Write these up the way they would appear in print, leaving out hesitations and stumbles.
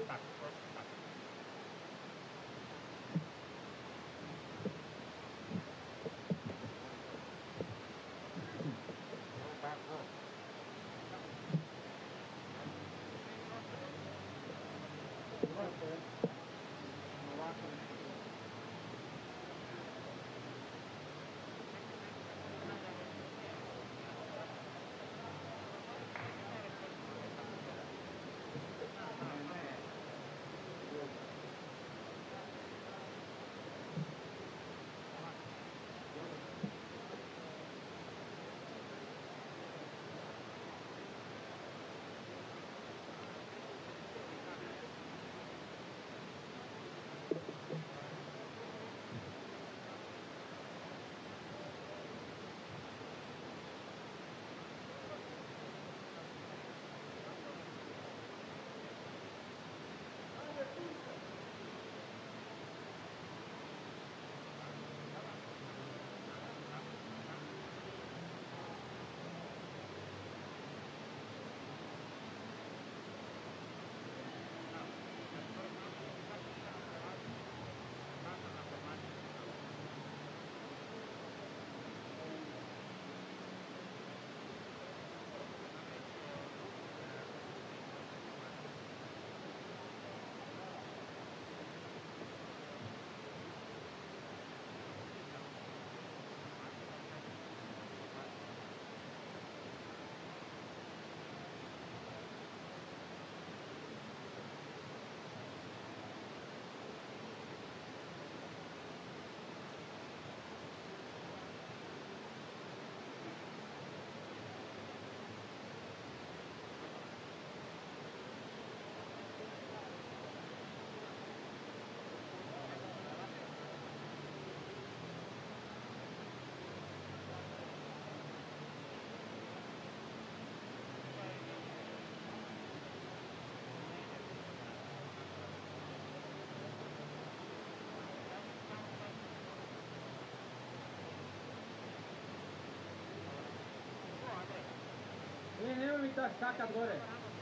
Nemoj mi tak skakat gore.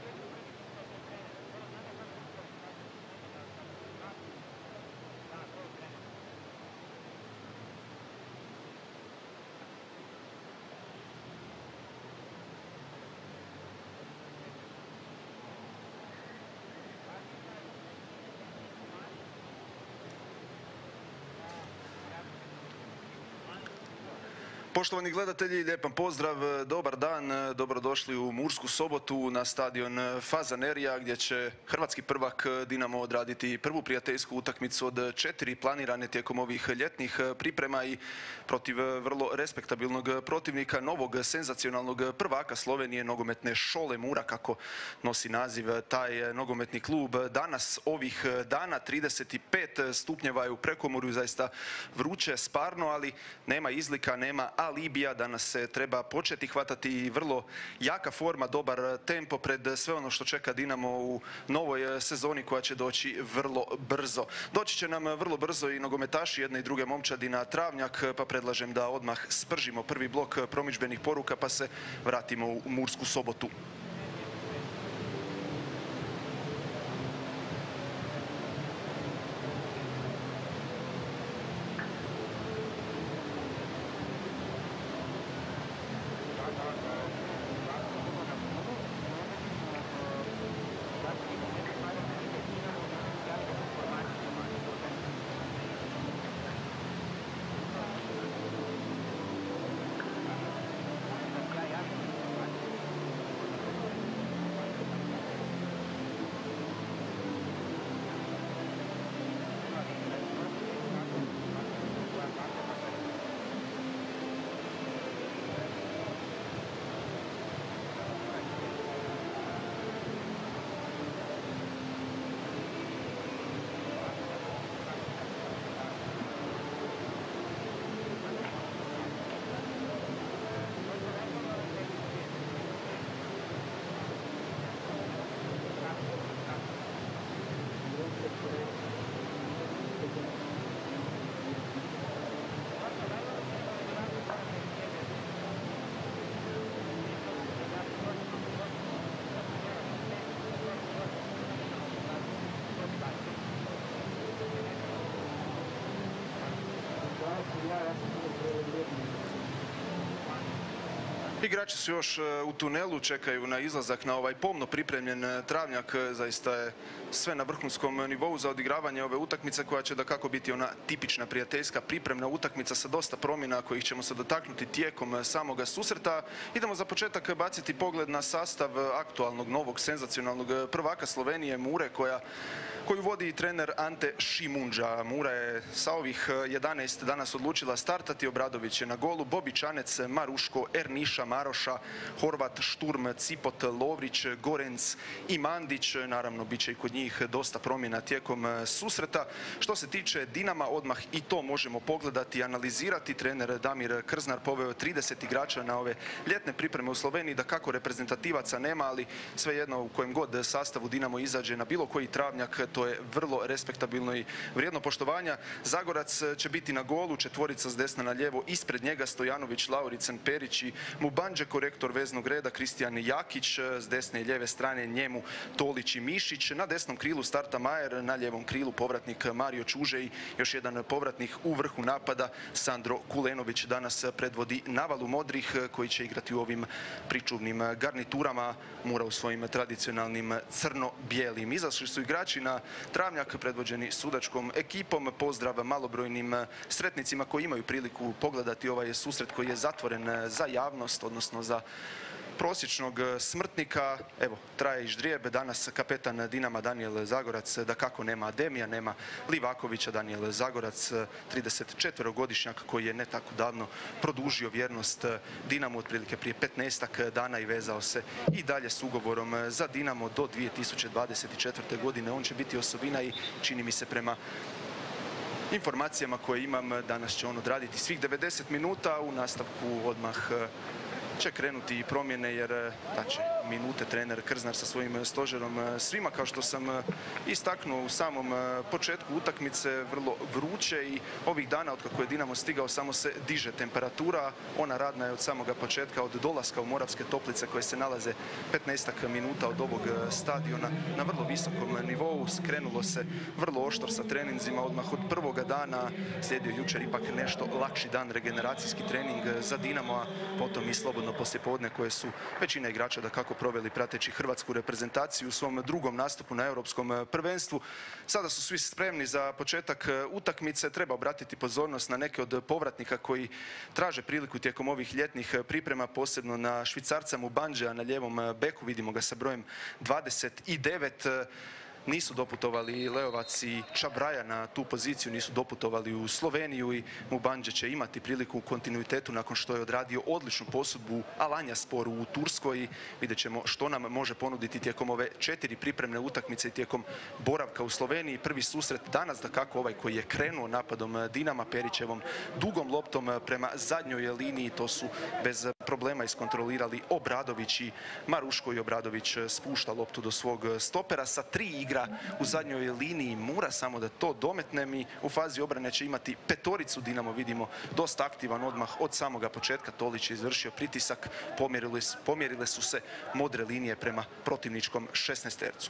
Poštovani gledatelji, lijepan pozdrav, dobar dan, dobrodošli u Mursku Sobotu na stadion Fazanerija gdje će hrvatski prvak Dinamo odraditi prvu prijateljsku utakmicu od 4 planirane tijekom ovih ljetnih priprema i protiv vrlo respektabilnog protivnika, novog senzacionalnog prvaka Slovenije, nogometne Šole Mura, kako nosi naziv taj nogometni klub. Danas, ovih dana, 35 stupnjeva je u prekomorju, zaista vruće, sparno, ali nema izlika, nema alibija. Danas se treba početi hvatati vrlo jaka forma, dobar tempo pred sve ono što čeka Dinamo u novoj sezoni koja će doći vrlo brzo. Doći će nam vrlo brzo i nogometaši jedne i druge momčadi na travnjak, pa predlažem da odmah spržimo prvi blok promidžbenih poruka pa se vratimo u Mursku Sobotu. Igrači su još u tunelu, čekaju na izlazak na ovaj pomno pripremljen travnjak. Zaista je sve na vrhunskom nivou za odigravanje ove utakmice koja će dakako biti ona tipična prijateljska pripremna utakmica sa dosta promjena kojih ćemo se dotaknuti tijekom samoga susreta. Idemo za početak baciti pogled na sastav aktualnog novog senzacionalnog prvaka Slovenije Mure koju vodi trener Ante Šimundža. Mura je sa ovih 11 danas odlučila startati. Obradović je na golu, Bobičanec, Maruško, Erniša, Maroša, Horvat, Šturm, Cipot, Lovrić, Gorenc i Mandić. Naravno, bit će i kod njih dosta promjena tijekom susreta. Što se tiče Dinama, odmah i to možemo pogledati i analizirati. Trener Damir Krznar poveo 30 igrača na ove ljetne pripreme u Sloveniji. Dakako, reprezentativaca nema, ali svejedno u kojem god sastavu Dinamo izađe na bilo koji travnjak, to je vrlo respektabilno i vrijedno poštovanja. Zagorac će biti na golu, četvorica s desna na lijevo, ispred njega Stojanović, Lauricen, Perić i Mubanđe, korektor veznog reda Kristijan Jakić, s desne i lijeve strane njemu Tolić i Mišić. Na desnom krilu starta Majer, na lijevom krilu povratnik Mario Čuže i još jedan povratnik u vrhu napada Sandro Kulenović. Danas predvodi navalu modrih koji će igrati u ovim pričuvnim garniturama. Mura u svojim tradicionalnim crno-bijelim. Izašli su igrači na travnjak predvođeni sudačkom ekipom. Pozdrav malobrojnim sretnicima koji imaju priliku pogledati ovaj susret koji je zatvoren za javnost, odnosno za prosječnog smrtnika. Evo, traje i ždrijeb. Danas kapetan Dinama Danijel Zagorac, dakako nema Ademija, nema Livakovića. Danijel Zagorac, 34-godišnjak koji je ne tako davno produžio vjernost Dinamu otprilike prije 15-ak dana i vezao se i dalje s ugovorom za Dinamo do 2024. godine. On će biti osobina i čini mi se prema informacijama koje imam, danas će on odraditi svih 90 minuta. U nastavku odmah će krenuti i promjene jer daće minute trener Krznar sa svojim stožerom svima. Kao što sam istaknuo u samom početku utakmice, vrlo vruće i ovih dana otkako je Dinamo stigao samo se diže temperatura. Ona radna je od samoga početka, od dolaska u Moravske Toplice koje se nalaze 15 minuta od ovog stadiona na vrlo visokom nivou. Skrenulo se vrlo oštro sa treninzima odmah od prvoga dana. Slijedio jučer ipak nešto lakši dan, regeneracijski trening za Dinamo, a potom i slobodno poslijepodne koje su većina igrača dakako proveli prateći hrvatsku reprezentaciju u svom drugom nastupu na europskom prvenstvu. Sada su svi spremni za početak utakmice. Treba obratiti pozornost na neke od povratnika koji traže priliku tijekom ovih ljetnih priprema, posebno na Švicarca Mubanđea na lijevom beku. Vidimo ga sa brojem 29. Nisu doputovali Leovac i Čabraja na tu poziciju, nisu doputovali u Sloveniju i Mubanđe će imati priliku u kontinuitetu nakon što je odradio odličnu posudbu Alanyasporu u Turskoj i vidjet ćemo što nam može ponuditi tijekom ove 4 pripremne utakmice i tijekom boravka u Sloveniji. Prvi susret danas, dakako ovaj koji je krenuo napadom Dinama Perićevom dugom loptom prema zadnjoj liniji. To su bez problema iskontrolirali Obradović i Maruško i Obradović spušta loptu do svog stopera sa 3 igra u zadnjoj liniji Mura. Samo da to dometnem, i u fazi obrane će imati petoricu. Dinamo vidimo dosta aktivan odmah od samoga početka. Tolić je izvršio pritisak, pomjerile su se modre linije prema protivničkom 16-tercu.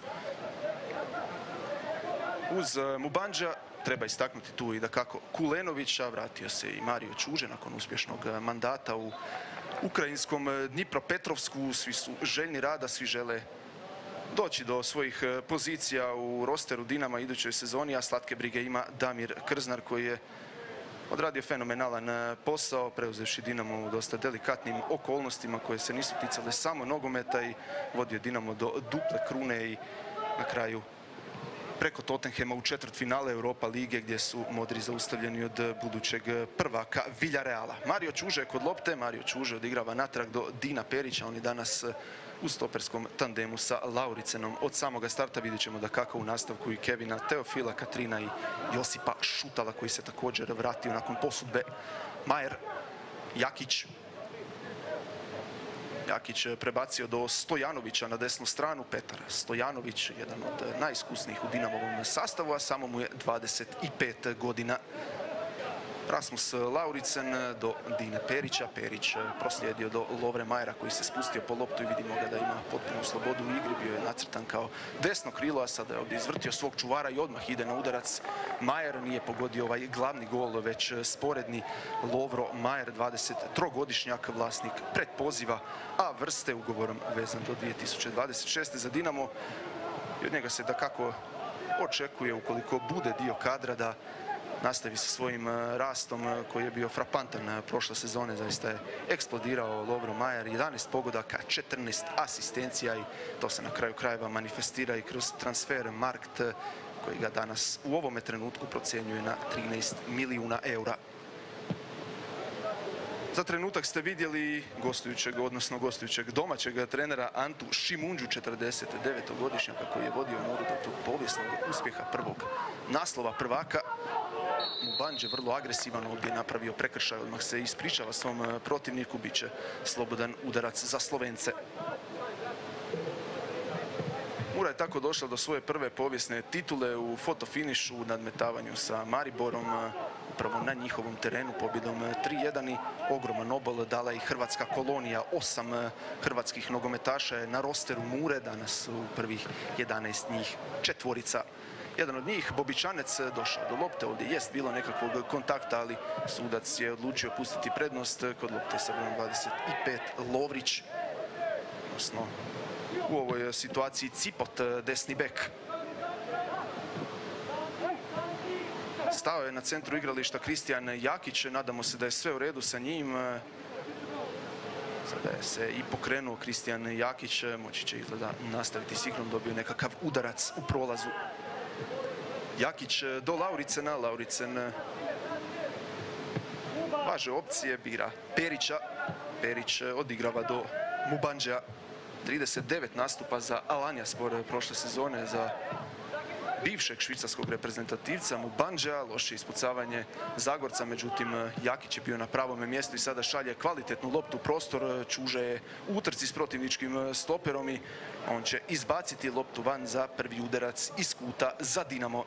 Uz Mubanđa treba istaknuti tu i dakako Kulenovića. Vratio se i Mario Čuže nakon uspješnog mandata u ukrajinskom Dnipropetrovsku. Svi su željni rada, svi žele doći do svojih pozicija u rosteru Dinama idućoj sezoni, a slatke brige ima Damir Krznar koji je odradio fenomenalan posao, preuzevši Dinamo u dosta delikatnim okolnostima koje se nisu ticale samo nogometa i vodio Dinamo do duple krune i na kraju preko Tottenhema u četvrtfinale Europa lige gdje su modri zaustavljeni od budućeg prvaka Villareala. Mario Čuže kod lopte, Mario Čuže odigrava natrag do Dina Perića. On je danas u stoperskom tandemu sa Lauricenom od samoga starta. Vidjet ćemo dakako u nastavku i Kevina Teofila, Katrina i Josipa Šutala koji se također vratio nakon posudbe. Majer, Jakić. Jakić prebacio do Stojanovića na desnu stranu. Petar Stojanović, jedan od najiskusnijih u Dinamovom sastavu, a samo mu je 25 godina. Rasmus Lauritsen do Dine Perića. Perić proslijedio do Lovre Majera koji se spustio po loptu i vidimo ga da ima potpunu slobodu u igri. Bio je nacrtan kao desno krilo, a sada je ovdje izvrtio svog čuvara i odmah ide na udarac. Majer nije pogodio ovaj glavni gol, već sporedni Lovro Majer, 23-godišnjak, vlasnik predpoziva, a vrste ugovorom vezan do 2026. za Dinamo. I od njega se dakako očekuje, ukoliko bude dio kadra, da nastavi sa svojim rastom koji je bio frapantan prošle sezone. Zaista je eksplodirao Lovro Majer, 11 pogodaka, 14 asistencija i to se na kraju krajeva manifestira i kroz transfer Markt koji ga danas u ovome trenutku procjenjuje na 13 milijuna eura. Za trenutak ste vidjeli gostujućeg domaćeg trenera Antu Šimunđu, 49-godišnjaka koji je vodio Muru do tog povijesnog uspjeha prvog naslova prvaka. Mubandže vrlo agresivan, ovdje je napravio prekršaj, odmah se ispričava svom protivniku, bit će slobodan udarac za Slovence. Mura je tako došla do svoje prve povijesne titule u fotofinišu u nadmetavanju sa Mariborom, upravo na njihovom terenu, pobjedom 3:1 i ogroman obol dala i hrvatska kolonija. 8 hrvatskih nogometaša je na rosteru Mure, danas u prvih 11 njih četvorica. Jedan od njih, Bobičanec, došao do lopte, ovdje jest bilo nekakvog kontakta, ali sudac je odlučio pustiti prednost. Kod lopte sa brojem 25 Lovrić, odnosno u ovoj situaciji Cipot, desni bek. Stao je na centru igrališta Kristijan Jakić, nadamo se da je sve u redu sa njim. Sada je se i pokrenuo Kristijan Jakić, moći će izgleda nastaviti s igrom, dobio nekakav udarac u prolazu. Jakić do Lauricena, Lauricen važe opcije, bira Perića. Perić odigrava do Mubandžea. 39 nastupa za Alanyaspor prošle sezone, za bivšeg švicarskog reprezentativca Mubandžea. Loše ispucavanje Zagorca, međutim Jakić je bio na pravome mjestu i sada šalje kvalitetnu loptu u prostor. Čuže je u utrci s protivničkim stoperom i on će izbaciti loptu van za prvi udarac iz kuta za Dinamo.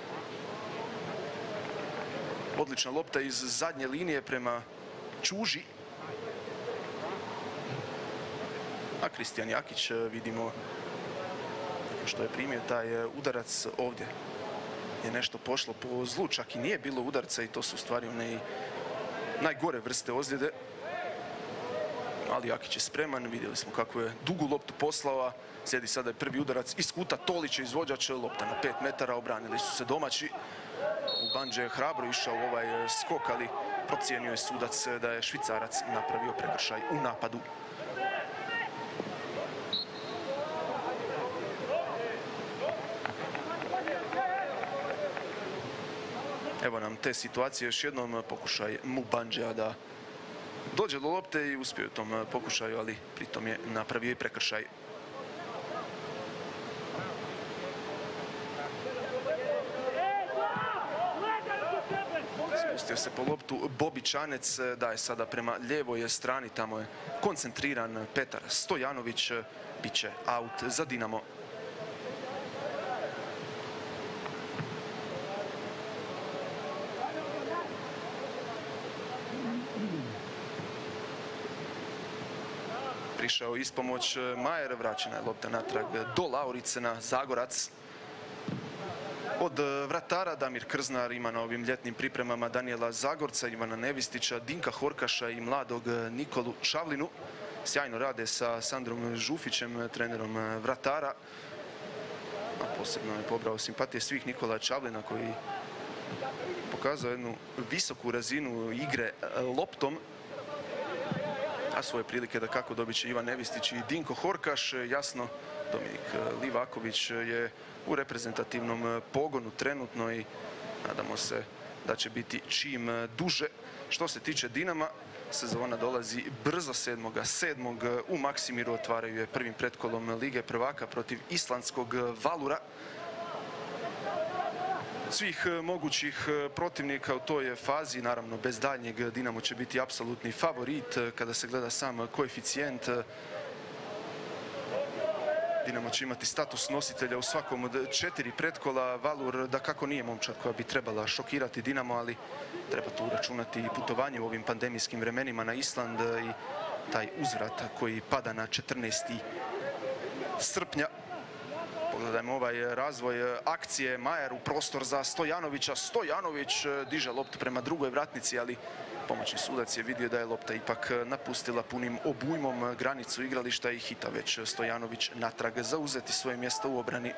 Odlična lopta iz zadnje linije prema Čuži. A Kristijan Jakić, vidimo što je primio taj udarac ovdje, je nešto pošlo po zlu, čak i nije bilo udarca i to su u stvari one najgore vrste ozljede. Ali Jakić je spreman, vidjeli smo kako je dugu loptu poslao, slijedi sada je prvi udarac iz kuta. Tolić je izvođač, lopta na 5 metara, obranili su se domaći. Mubandže je hrabro išao u ovaj skok, ali procijenio je sudac da je Švicarac napravio prekršaj u napadu. Evo nam te situacije, još jednom pokušaj Mubandžea da dođe do lopte i uspio u tom pokušaju, ali pritom je napravio i prekršaj. Spustio se po loptu Bobičanec, daje sada prema lijevoj strani, tamo je koncentriran Petar Stojanović, bit će aut za Dinamo. Prišao ispomoć Majer, vraćena je lopta natrag do Lauricena, Zagorac. Od vratara Damir Krznar ima na ovim ljetnim pripremama Danijela Zagorca, Ivana Nevistića, Dinka Horkaša i mladog Nikolu Čavlinu. Sjajno rade sa Sandrom Žufićem, trenerom vratara. A posebno je pobrao simpatije svih Nikola Čavlina koji pokazao jednu visoku razinu igre loptom. A svoje prilike da kako dobit će Ivan Nevistić i Dinko Horkaš. Jasno, Dominik Livaković je u reprezentativnom pogonu trenutno i nadamo se da će biti čim duže. Što se tiče Dinama, sezona dolazi brzo 7.7. U Maksimiru otvaraju je prvim pretkolom Lige prvaka protiv islandskog Valura. Svih mogućih protivnika u toj fazi, naravno bez daljnjeg, Dinamo će biti apsolutni favorit kada se gleda sam koeficijent. Dinamo će imati status nositelja u svakom od 4 pretkola. Valur dakako nije momčad koja bi trebala šokirati Dinamo, ali treba tu računati i putovanje u ovim pandemijskim vremenima na Island i taj uzvrat koji pada na 14. srpnja. Pogledajmo ovaj razvoj akcije. Majer u prostor za Stojanovića. Stojanović diže loptu prema drugoj vratnici, ali pomoćni sudac je vidio da je lopta ipak napustila punim obujmom granicu igrališta i hita već Stojanović natrag zauzeti svoje mjesto u obrani.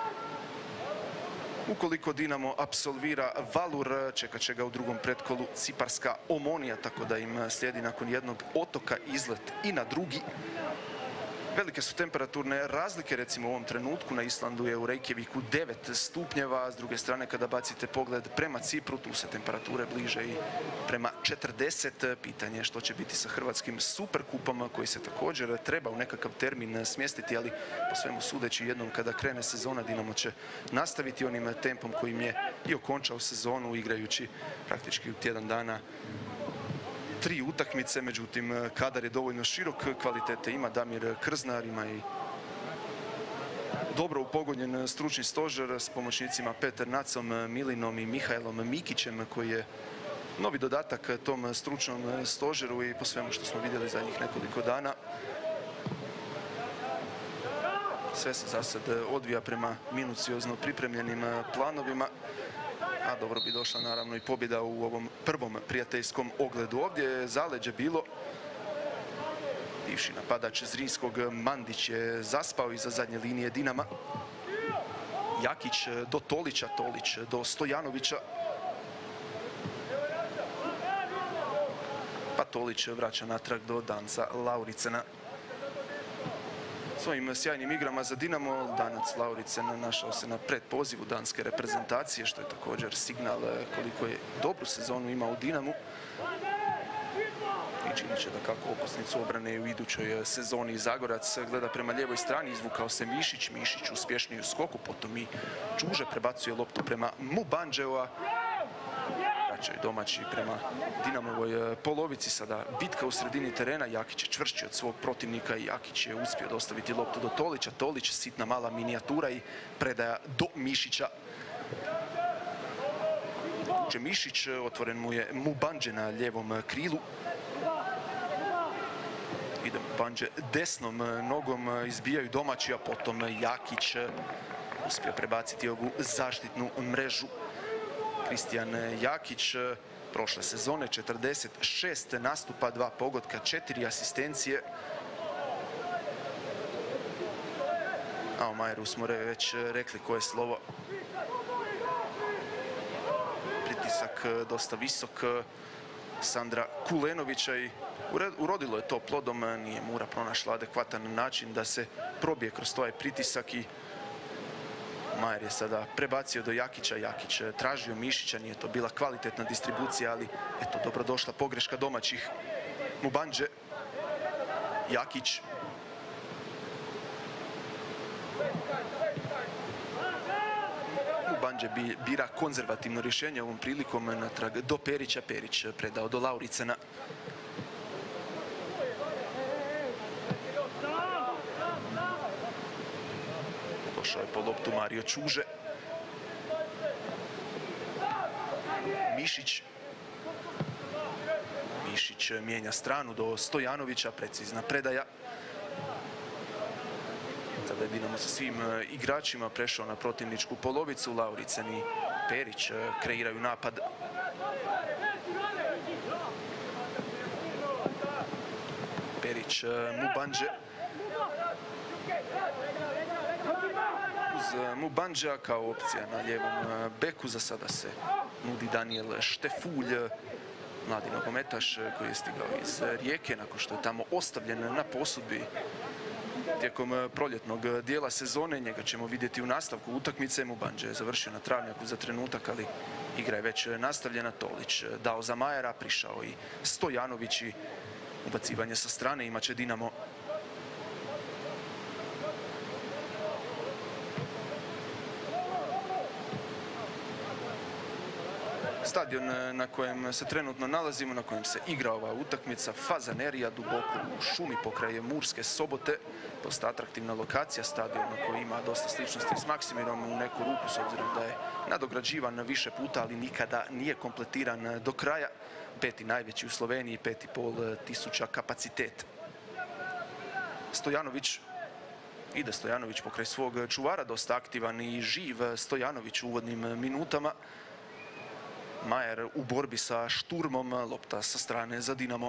Ukoliko Dinamo apsolvira Valur, čekat će ga u drugom pretkolu ciparska Omonija, tako da im slijedi nakon jednog otoka izlet i na drugi. Velike su temperaturne razlike, recimo u ovom trenutku na Islandu je u Reykjaviku 9 stupnjeva, s druge strane kada bacite pogled prema Cipru, tu se temperature bliže i prema 40. Pitanje što će biti sa hrvatskim superkupom koji se također treba u nekakav termin smjestiti, ali po svemu sudeći jednom kada krene sezona Dinamo će nastaviti onim tempom kojim je i okončao sezonu igrajući praktički u tjedan dana 3 utakmice, međutim kadar je dovoljno širok, kvalitete ima Damir Krznar, ima i dobro upogonjen stručni stožer s pomoćnicima Peter Nacom, Milinom i Mihajlom Mikićem koji je novi dodatak tom stručnom stožeru i po svemu što smo vidjeli zadnjih nekoliko dana. Sve se za sad odvija prema minuciozno pripremljenim planovima. A dobro bi došla naravno i pobjeda u ovom prvom prijateljskom ogledu. Ovdje je zaleđe bilo. Bivši napadač Zrinskog Mandić je zaspao iza zadnje linije Dinama. Jakić do Tolića, Tolić do Stojanovića. Pa Tolić vraća natrag do Danca Lauricena. Svojim sjajnim igrama za Dinamo Danac Lauricen našao se na predpozivu danske reprezentacije, što je također signal koliko je dobru sezonu imao u Dinamu. I činit će da kako okosnicu obrane u idućoj sezoni. Zagorac gleda prema lijevoj strani, izvukao se Mišić. Mišić uspješniji u skoku, potom i Čuže prebacuje loptu prema Mubandževa. Vraćaju domaći prema Dinamovoj polovici. Sada bitka u sredini terena. Jakić je čvršći od svog protivnika i Jakić je uspio dostaviti loptu do Tolića. Tolić, sitna mala minijatura i predaja do Mišića. Mišić, otvoren mu je Mubandže na lijevom krilu. Ide Mubandže desnom nogom, izbijaju domaći, a potom Jakić uspio prebaciti ovu zaštitnu mrežu. Kristijan Jakić, prošle sezone 46 nastupa, 2 pogotka, 4 asistencije. A o Majeru smo već rekli koje je slovo. Pritisak dosta visok Sandra Kulenovića i urodilo je to plodom. Nije Mura pronašla adekvatan način da se probije kroz taj pritisak i Majer je sada prebacio do Jakića. Jakić tražio Mišića, nije to bila kvalitetna distribucija, ali eto, dobrodošla pogreška domaćih. Mubandže, Jakić. Mubandže bira konzervativno rješenje ovom prilikom natrag do Perića. Perić predao do Lauricena. Došao je po loptu Mario Čuže. Mišić. Mišić mijenja stranu do Stojanovića, precizna predaja. Sada je Dinamo sa svim igračima prešao na protivničku polovicu. Lauricen i Perić kreiraju napad. Perić, Mubandže. Uz Mubandža kao opcija na lijevom beku za sada se nudi Daniel Štefulj, mladi nogometaš koji je stigao iz Rijeke nakon što je tamo ostavljen na posudbi tijekom proljetnog dijela sezone. Njega ćemo vidjeti u nastavku utakmice. Mubandže je završio na travnjaku za trenutak, ali igra je već nastavljena. Tolić dao za Majera, prišao i Stojanović i ubacivanje sa strane imaće Dinamo. Stadion na kojem se trenutno nalazimo, na kojem se igra ova utakmica, Fazanerija, duboko u šumi pokraj Murske Sobote. Dosta atraktivna lokacija, stadion koji ima dosta sličnosti s Maksimirom u neku ruku, s obzirom da je nadograđivan više puta, ali nikada nije kompletiran do kraja. Peti najveći u Sloveniji, 5,5 tisuća kapacitet. Ide Stojanović pokraj svog čuvara, dosta aktivan i živ Stojanović u uvodnim minutama. Majer u borbi sa Šturmom, lopta sa strane za Dinamo.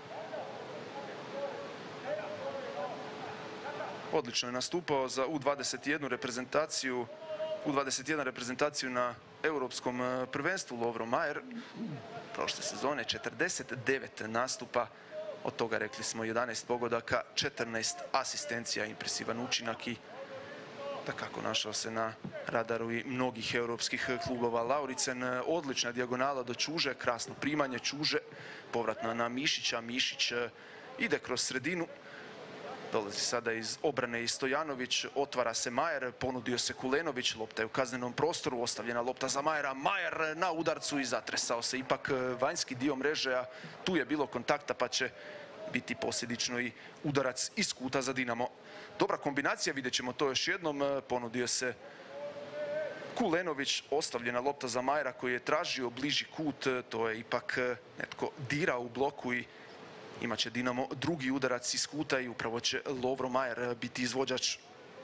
Odlično je nastupao za U21 reprezentaciju na europskom prvenstvu Lovro Majer. Prošle sezone 49 nastupa, od toga rekli smo 11 pogodaka, 14 asistencija, impresivan učinak i dakako našao se na radaru i mnogih europskih klubova. Lauricen, odlična dijagonala do Čuže, krasno primanje Čuže, povratna na Mišića, Mišić ide kroz sredinu. Dolazi sada iz obrane i Stojanović, otvara se Majer, ponudio se Kulenović, lopta je u kaznenom prostoru, ostavljena lopta za Majera, Majer na udarcu i zatresao se ipak vanjski dio mreže, a tu je bilo kontakta pa će biti posljedično i udarac iz kuta za Dinamo. Dobra kombinacija, vidjet ćemo to još jednom, ponudio se Kulenović, ostavljena lopta za Majera koji je tražio bliži kut, to je ipak netko dirao u bloku i imat će Dinamo drugi udarac iz kuta i upravo će Lovro Majer biti izvođač.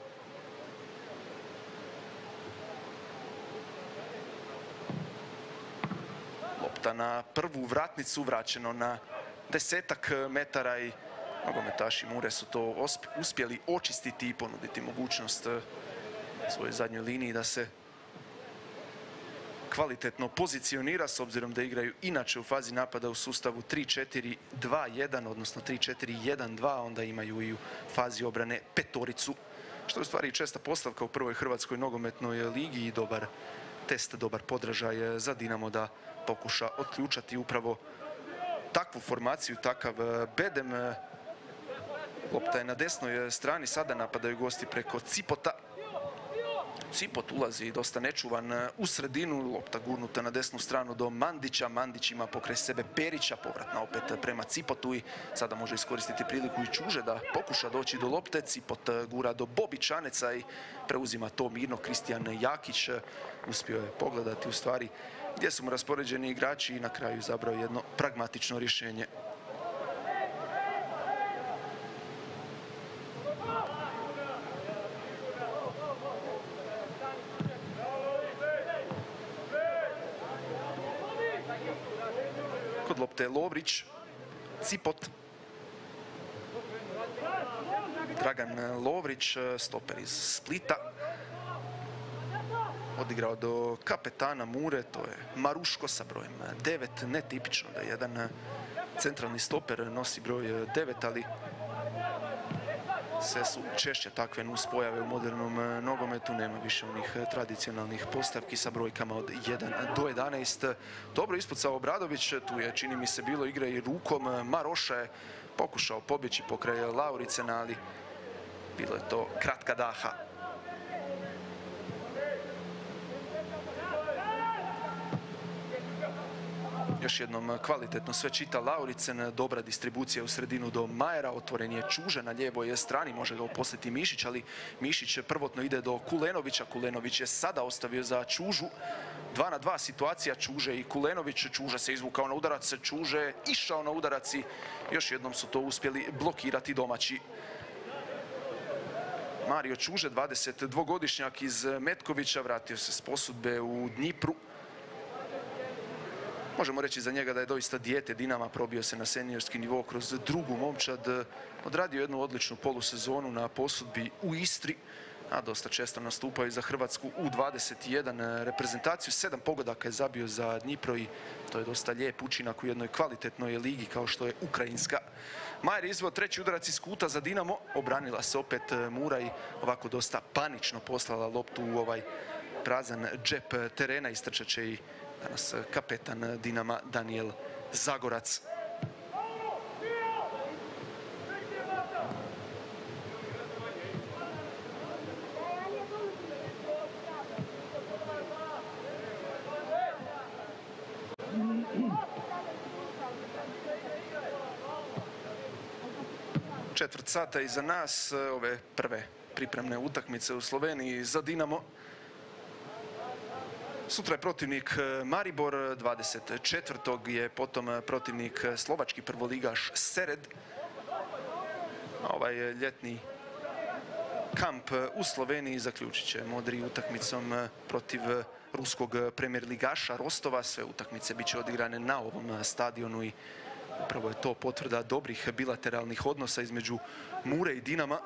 Lopta na prvu vratnicu, vraćeno na 10-ak metara i nogometaši Mure su to uspjeli očistiti i ponuditi mogućnost svojoj zadnjoj liniji da se kvalitetno pozicionira, s obzirom da igraju inače u fazi napada u sustavu 3-4-2-1, odnosno 3-4-1-2, onda imaju i u fazi obrane petoricu, što je u stvari česta postavka u prvoj hrvatskoj nogometnoj ligi i dobar test, dobar podražaj za Dinamo da pokuša otključati upravo takvu formaciju, takav bedem. Lopta je na desnoj strani, sada napadaju gosti preko Cipota. Cipot ulazi dosta nečuvan u sredinu, lopta gurnuta na desnu stranu do Mandića. Mandić ima pokraj sebe Perića, povratna opet prema Cipotu i sada može iskoristiti priliku i Čuže da pokuša doći do lopte. Cipot gura do Bobi Čaneca i preuzima to mirno Kristijan Jakić. Uspio je pogledati u stvari gdje su mu raspoređeni igrači i na kraju izabrao jedno pragmatično rješenje. Kod lopte je Lovrić, Cipot, Dragan Lovrić, stoper iz Splita. Odigrao do kapetana Mure, to je Maruško sa brojem 9. Netipično da jedan centralni stoper nosi broj 9, ali sve su češće takve nuspojave u modernom nogometu. Nema više onih tradicionalnih postavki sa brojkama od 1 do 11. Dobro ispucao Obradović, tu je čini mi se bilo igre i rukom. Maroša je pokušao pobjeći pokraj Lauricena, ali bilo je to kratka daha. Još jednom kvalitetno sve čita Lauricen, dobra distribucija u sredinu do Majera, otvoren je Čuže na lijevoj strani, može ga uposliti Mišić, ali Mišić prvotno ide do Kulenovića. Kulenović je sada ostavio za Čužu. 2-2 situacija, Čuže i Kulenović. Čuže se izvukao na udarac, Čuže išao na udarac i još jednom su to uspjeli blokirati domaći. Mario Čuže, 22-godišnjak iz Metkovića, vratio se s posudbe u Dnipru. Možemo reći za njega da je doista dijete Dinama, probio se na seniorski nivo kroz drugu momčad, odradio jednu odličnu polusezonu na posudbi u Istri, a dosta često nastupao i za Hrvatsku U21 reprezentaciju. 7 pogodaka je zabio za Dnipro i to je dosta lijep učinak u jednoj kvalitetnoj ligi kao što je ukrajinska. Majer je izveo treći udarac iz kuta za Dinamo, obranila se opet Mura i ovako dosta panično poslala loptu u ovaj prazan džep terena. Istrčat će i danas kapetan Dinama Danijel Zagorac. Četvrt sata iza nas, ove prve pripremne utakmice u Sloveniji za Dinamo. Sutra je protivnik Maribor, 24. je potom protivnik slovački prvoligaš Sered. Ovaj ljetni kamp u Sloveniji zaključit će Modri utakmicom protiv ruskog premijer ligaša Rostova. Sve utakmice bit će odigrane na ovom stadionu i upravo je to potvrda dobrih bilateralnih odnosa između Mure i Dinama.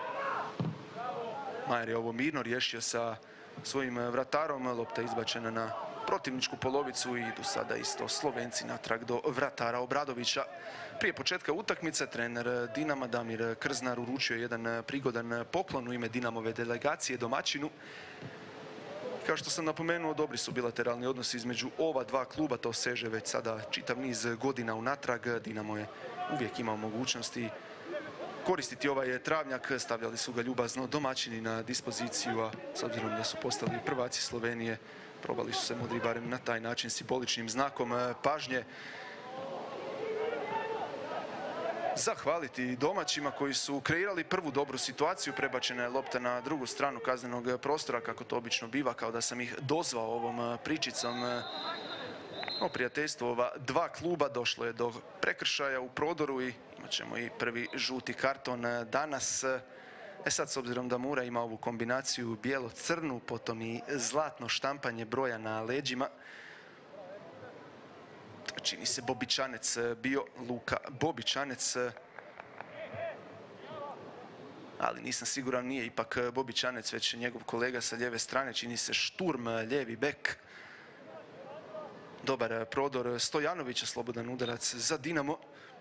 Majer je ovo mirno riješio sa svojim vratarom. Lopta je izbačena na protivničku polovicu i idu sada isto Slovenci natrag do vratara Obradovića. Prije početka utakmice trener Dinama Damir Krznar uručio jedan prigodan poklon u ime Dinamove delegacije domaćinu. Kao što sam napomenuo, dobri su bilateralni odnosi između ova dva kluba, to seže već sada čitav niz godina unatrag. Dinamo je uvijek imao mogućnosti koristiti ovaj travnjak, stavljali su ga ljubazno domaćini na dispoziciju, a s obzirom da su postali prvaci Slovenije, probali su se Modri barem na taj način simboličnim znakom pažnje zahvaliti domaćima koji su kreirali prvu dobru situaciju. Prebačena je lopta na drugu stranu kaznenog prostora, kako to obično biva, kao da sam ih dozvao ovom pričicom. O prijateljstvu ova dva kluba došlo je do prekršaja u prodoru i imat ćemo i prvi žuti karton danas. Sad, s obzirom da Mura ima ovu kombinaciju bijelo-crnu, potom i zlatno štampanje broja na leđima, čini se Bobičanec bio, Luka Bobičanec, ali nisam siguran, nije ipak Bobičanec, već njegov kolega sa lijeve strane, čini se Šturm, lijevi bek. Dobar prodor Stojanovića, slobodan udarac za Dinamo.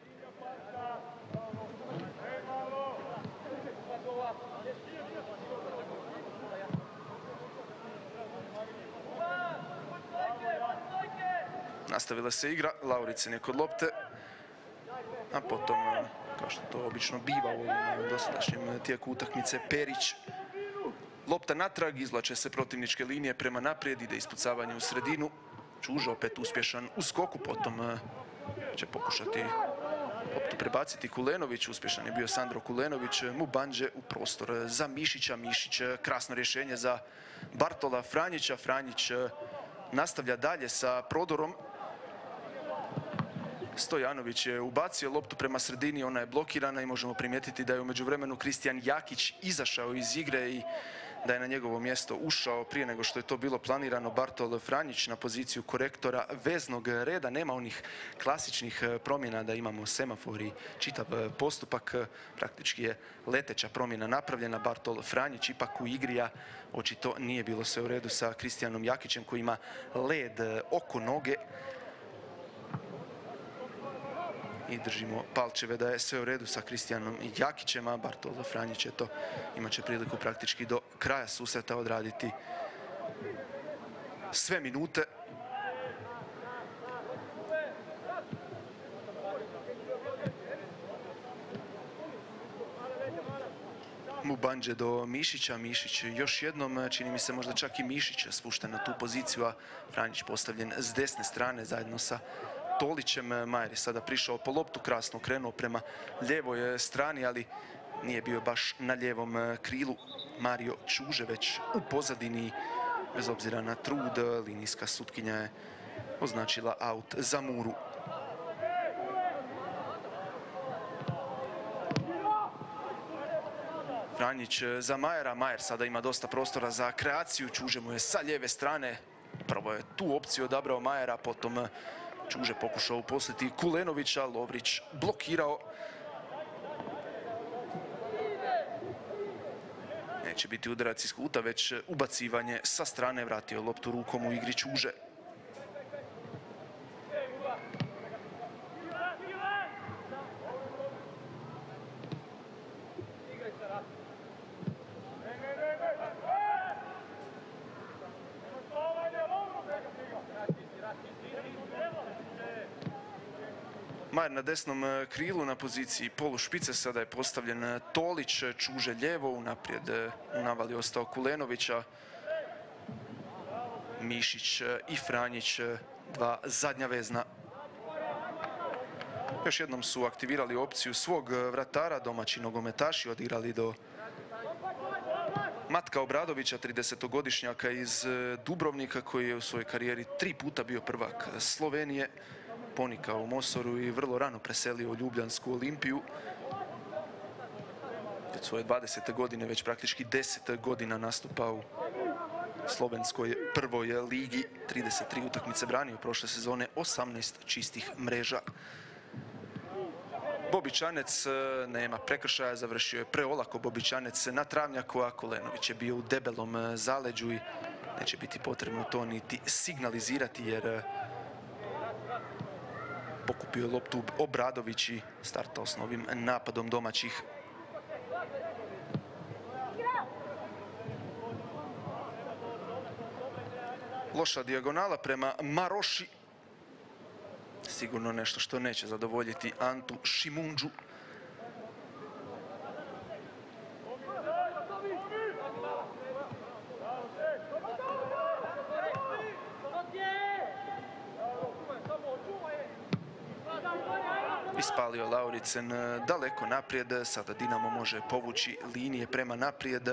Nastavila se igra, Lauricen je kod lopte, a potom, kao što to obično biva u ovom dosadašnjem tijeku utakmice, Perić. Lopta natrag, izvlače se protivničke linije prema naprijed, ide ispucavanje u sredinu. Čuže opet uspješan u skoku, potom će pokušati loptu prebaciti Kulenović. Uspješan je bio Sandro Kulenović. Mubanđe u prostor za Mišića. Mišić, krasno rješenje za Bartola Franjića. Franjić nastavlja dalje sa prodorom. Stojanović je ubacio loptu prema sredini, ona je blokirana i možemo primijetiti da je u međuvremenu Kristijan Jakić izašao iz igre i da je na njegovo mjesto ušao prije nego što je to bilo planirano Bartol Franjić na poziciju korektora veznog reda. Nema onih klasičnih promjena da imamo semafor i čitav postupak. Praktički je leteća promjena napravljena. Bartol Franjić ipak u igri, a očito nije bilo sve u redu sa Kristijanom Jakićem koji ima led oko noge. I držimo palčeve da je sve u redu sa Kristijanom Jakićem, a Bartolo Franjić imat će priliku praktički do kraja susreta odraditi sve minute. Mubanđe do Mišića, Mišić još jednom, čini mi se možda čak i Mišić spušten na tu poziciju, a Franjić postavljen s desne strane zajedno sa Tolićem. Majer je sada prišao po loptu, krasno krenuo prema lijevoj strani, ali nije bio baš na lijevom krilu. Mario Čuže već u pozadini, bez obzira na trud, linijska sutkinja je označila aut za Muru. Franjić za Majera, Majer sada ima dosta prostora za kreaciju, Čuže mu je sa lijeve strane, prvo je tu opciju odabrao Majera, potom Čuže pokušao uposliti Kulenovića, Lovrić blokirao. Neće biti udarac iz kuta, već ubacivanje sa strane, vratio loptu rukom u igri Čuže. Majer na desnom krilu na poziciji polušpice, sada je postavljen Tolić, Čuže lijevo, unaprijed u navali ostao Kulenovića. Mišić i Franjić, dva zadnja vezna. Još jednom su aktivirali opciju svog vratara, domaći nogometaši odigrali do Matka Obradovića, 30-godišnjaka iz Dubrovnika, koji je u svojoj karijeri 3 puta bio prvak Slovenije, ponikao u Mosoru i vrlo rano preselio u Ljubljansku Olimpiju. Od svoje 20. godine već praktički 10 godina nastupa u slovenskoj prvoj ligi. 33 utakmice branio prošle sezone, 18 čistih mreža. Bobičanec nema prekršaja, završio je preolako Bobičanec na travnjaku, a Kulenović je bio u debelom zaleđu i neće biti potrebno to niti signalizirati jer pokupio je loptu Obradović i startao s novim napadom domaćih. Loša dijagonala prema Maroši. Sigurno nešto što neće zadovoljiti Antu Šimundžu. Ispalio Lauricen daleko naprijed. Sada Dinamo može povući linije prema naprijed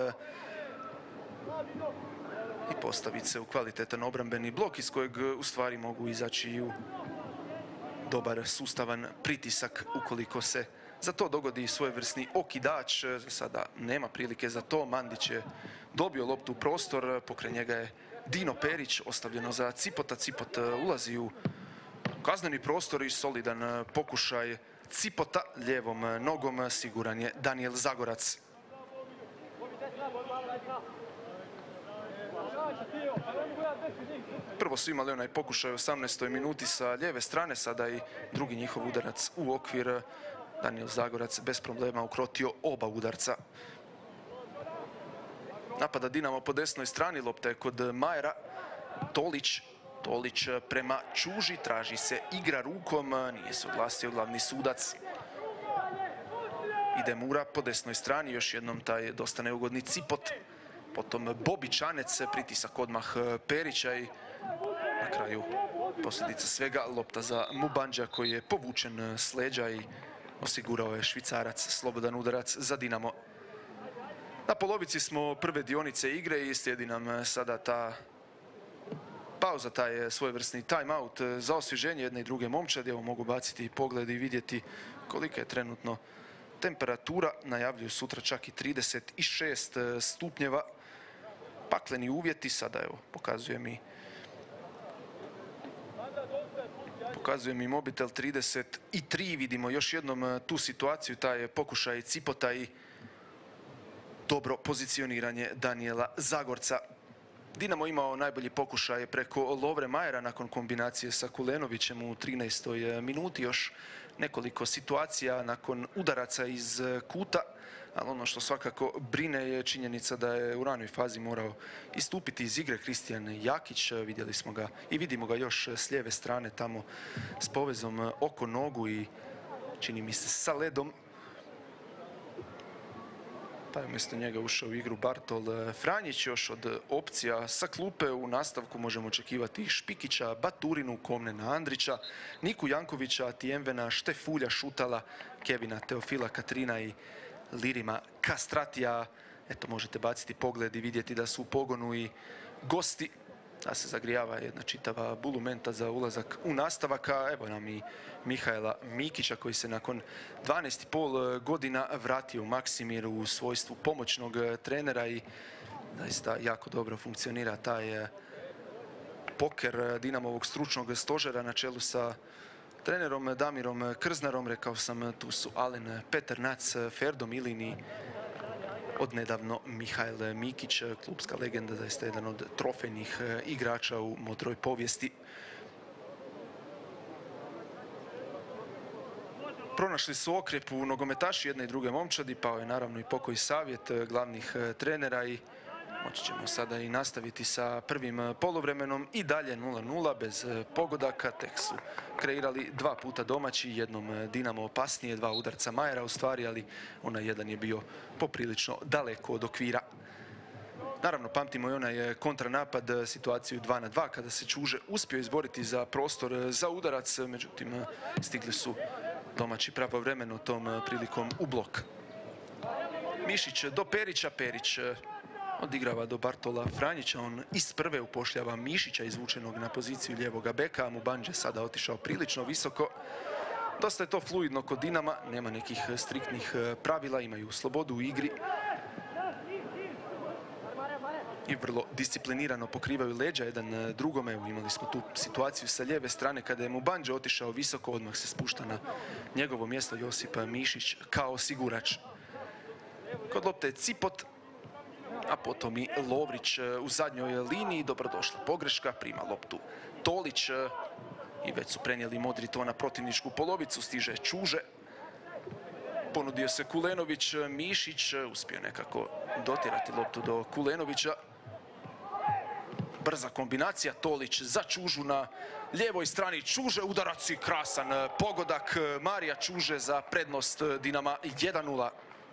i postaviti se u kvalitetan obrambeni blok iz kojeg u stvari mogu izaći i u dobar sustavan pritisak ukoliko se za to dogodi svojevrsni okidač. Sada nema prilike za to. Mandić je dobio loptu u prostor, pokraj njega je Dino Perić, ostavljeno za Cipota. Cipot ulazi u kazneni prostor i solidan pokušaj Cipota lijevom nogom, siguran je Daniel Zagorac. Prvo su imali onaj pokušaj u 18. minuti sa lijeve strane, sada i drugi njihov udarac u okvir. Daniel Zagorac bez problema ukrotio oba udarca. Napada Dinamo po desnoj strani, lopta je kod Majera. Tolić prema Čuži, traži se igra rukom, nije se oglasio glavni sudac. Ide Mura po desnoj strani, još jednom taj dosta neugodni Cipot. Potom Bobičanec, pritisak odmah Perića i na kraju posljedica svega lopta za Mubandža koji je povučen s leđa i osigurao je Švicarac slobodan udarac za Dinamo. Na polovici smo prve dionice igre i slijedi nam sada ta pauza, taj svojevrsni time out za osvježenje jedne i druge momčadi. Evo mogu baciti pogled i vidjeti kolika je trenutno temperatura. Najavljuju sutra čak i 36 stupnjeva. Pakleni uvjeti, sada evo pokazuje mi mobitel 33, vidimo još jednom tu situaciju, taj pokušaj Cipota i dobro pozicioniranje Daniela Zagorca. Dinamo imao najbolji pokušaj preko Lovre Majera nakon kombinacije sa Kulenovićem u 13. minuti, još nekoliko situacija nakon udaraca iz kuta, ali ono što svakako brine je činjenica da je u ranoj fazi morao istupiti iz igre Kristijan Jakić. Vidjeli smo ga i vidimo ga još s lijeve strane tamo s povezom oko nogu i čini mi se sa ledom. Pa je umjesto njega ušao u igru Bartol Franjić. Još od opcija sa klupe u nastavku možemo očekivati Špikića, Baturinu, Komnena Andrića, Niku Jankovića, Tijemvena, Štefulja Šutala, Kevina Teofila Katrina i Lirima Kastratija. Eto, možete baciti pogled i vidjeti da su u pogonu i gosti. Da se zagrijava jedna čitava bulumenta za ulazak u nastavak. Evo nam i Mihajla Mikića koji se nakon 12,5 godina vratio u Maksimir u svojstvu pomoćnog trenera i zaista jako dobro funkcionira taj poker Dinamovog stručnog stožera na čelu sa trenerom Damirom Krznarom. Rekao sam, tu su Alen Peternac, Ferdo Milin i odnedavno Mihajl Mikić, klubska legenda, zaista jedan od trofejnih igrača u modroj povijesti. Pronašli su okrep u nogometaši jedne i druge momčadi, pao je naravno i pokoj savjet glavnih trenera i moći ćemo sada i nastaviti sa prvim poluvremenom. I dalje 0:0 bez pogodaka, tek su kreirali 2 puta domaći, jednom Dinamo opasnije, 2 udarca Majera u stvari, ali onaj jedan je bio poprilično daleko od okvira. Naravno, pamtimo i onaj kontranapad, situaciju 2:2, kada se Čuže uspio izboriti za prostor za udarac, međutim stigli su domaći pravovremeno tom prilikom u blok. Mišić do Perića, Perić odigrava do Bartola Franjića, on iz prve upošljava Mišića izvučenog na poziciju lijevoga beka, Mubandže sada otišao prilično visoko. Dosta je to fluidno kod Dinama, nema nekih striktnih pravila, imaju slobodu u igri i vrlo disciplinirano pokrivaju leđa jedan drugome. Imali smo tu situaciju sa lijeve strane kada je Mubandže otišao visoko, odmah se spušta na njegovo mjesto Josip Mišić kao osigurač. Kod lopte je Cipot, a potom i Lovrić u zadnjoj liniji. Dobrodošla pogreška, prima loptu Tolić i već su prenijeli modri to na protivničku polovicu. Stiže Čuže, ponudio se Kulenović, Mišić uspio nekako dotirati loptu do Kulenovića. Brza kombinacija, Tolić za Čužu na lijevoj strani. Čuže, udarac i krasan pogodak Marija Čuže za prednost Dinama 1:0.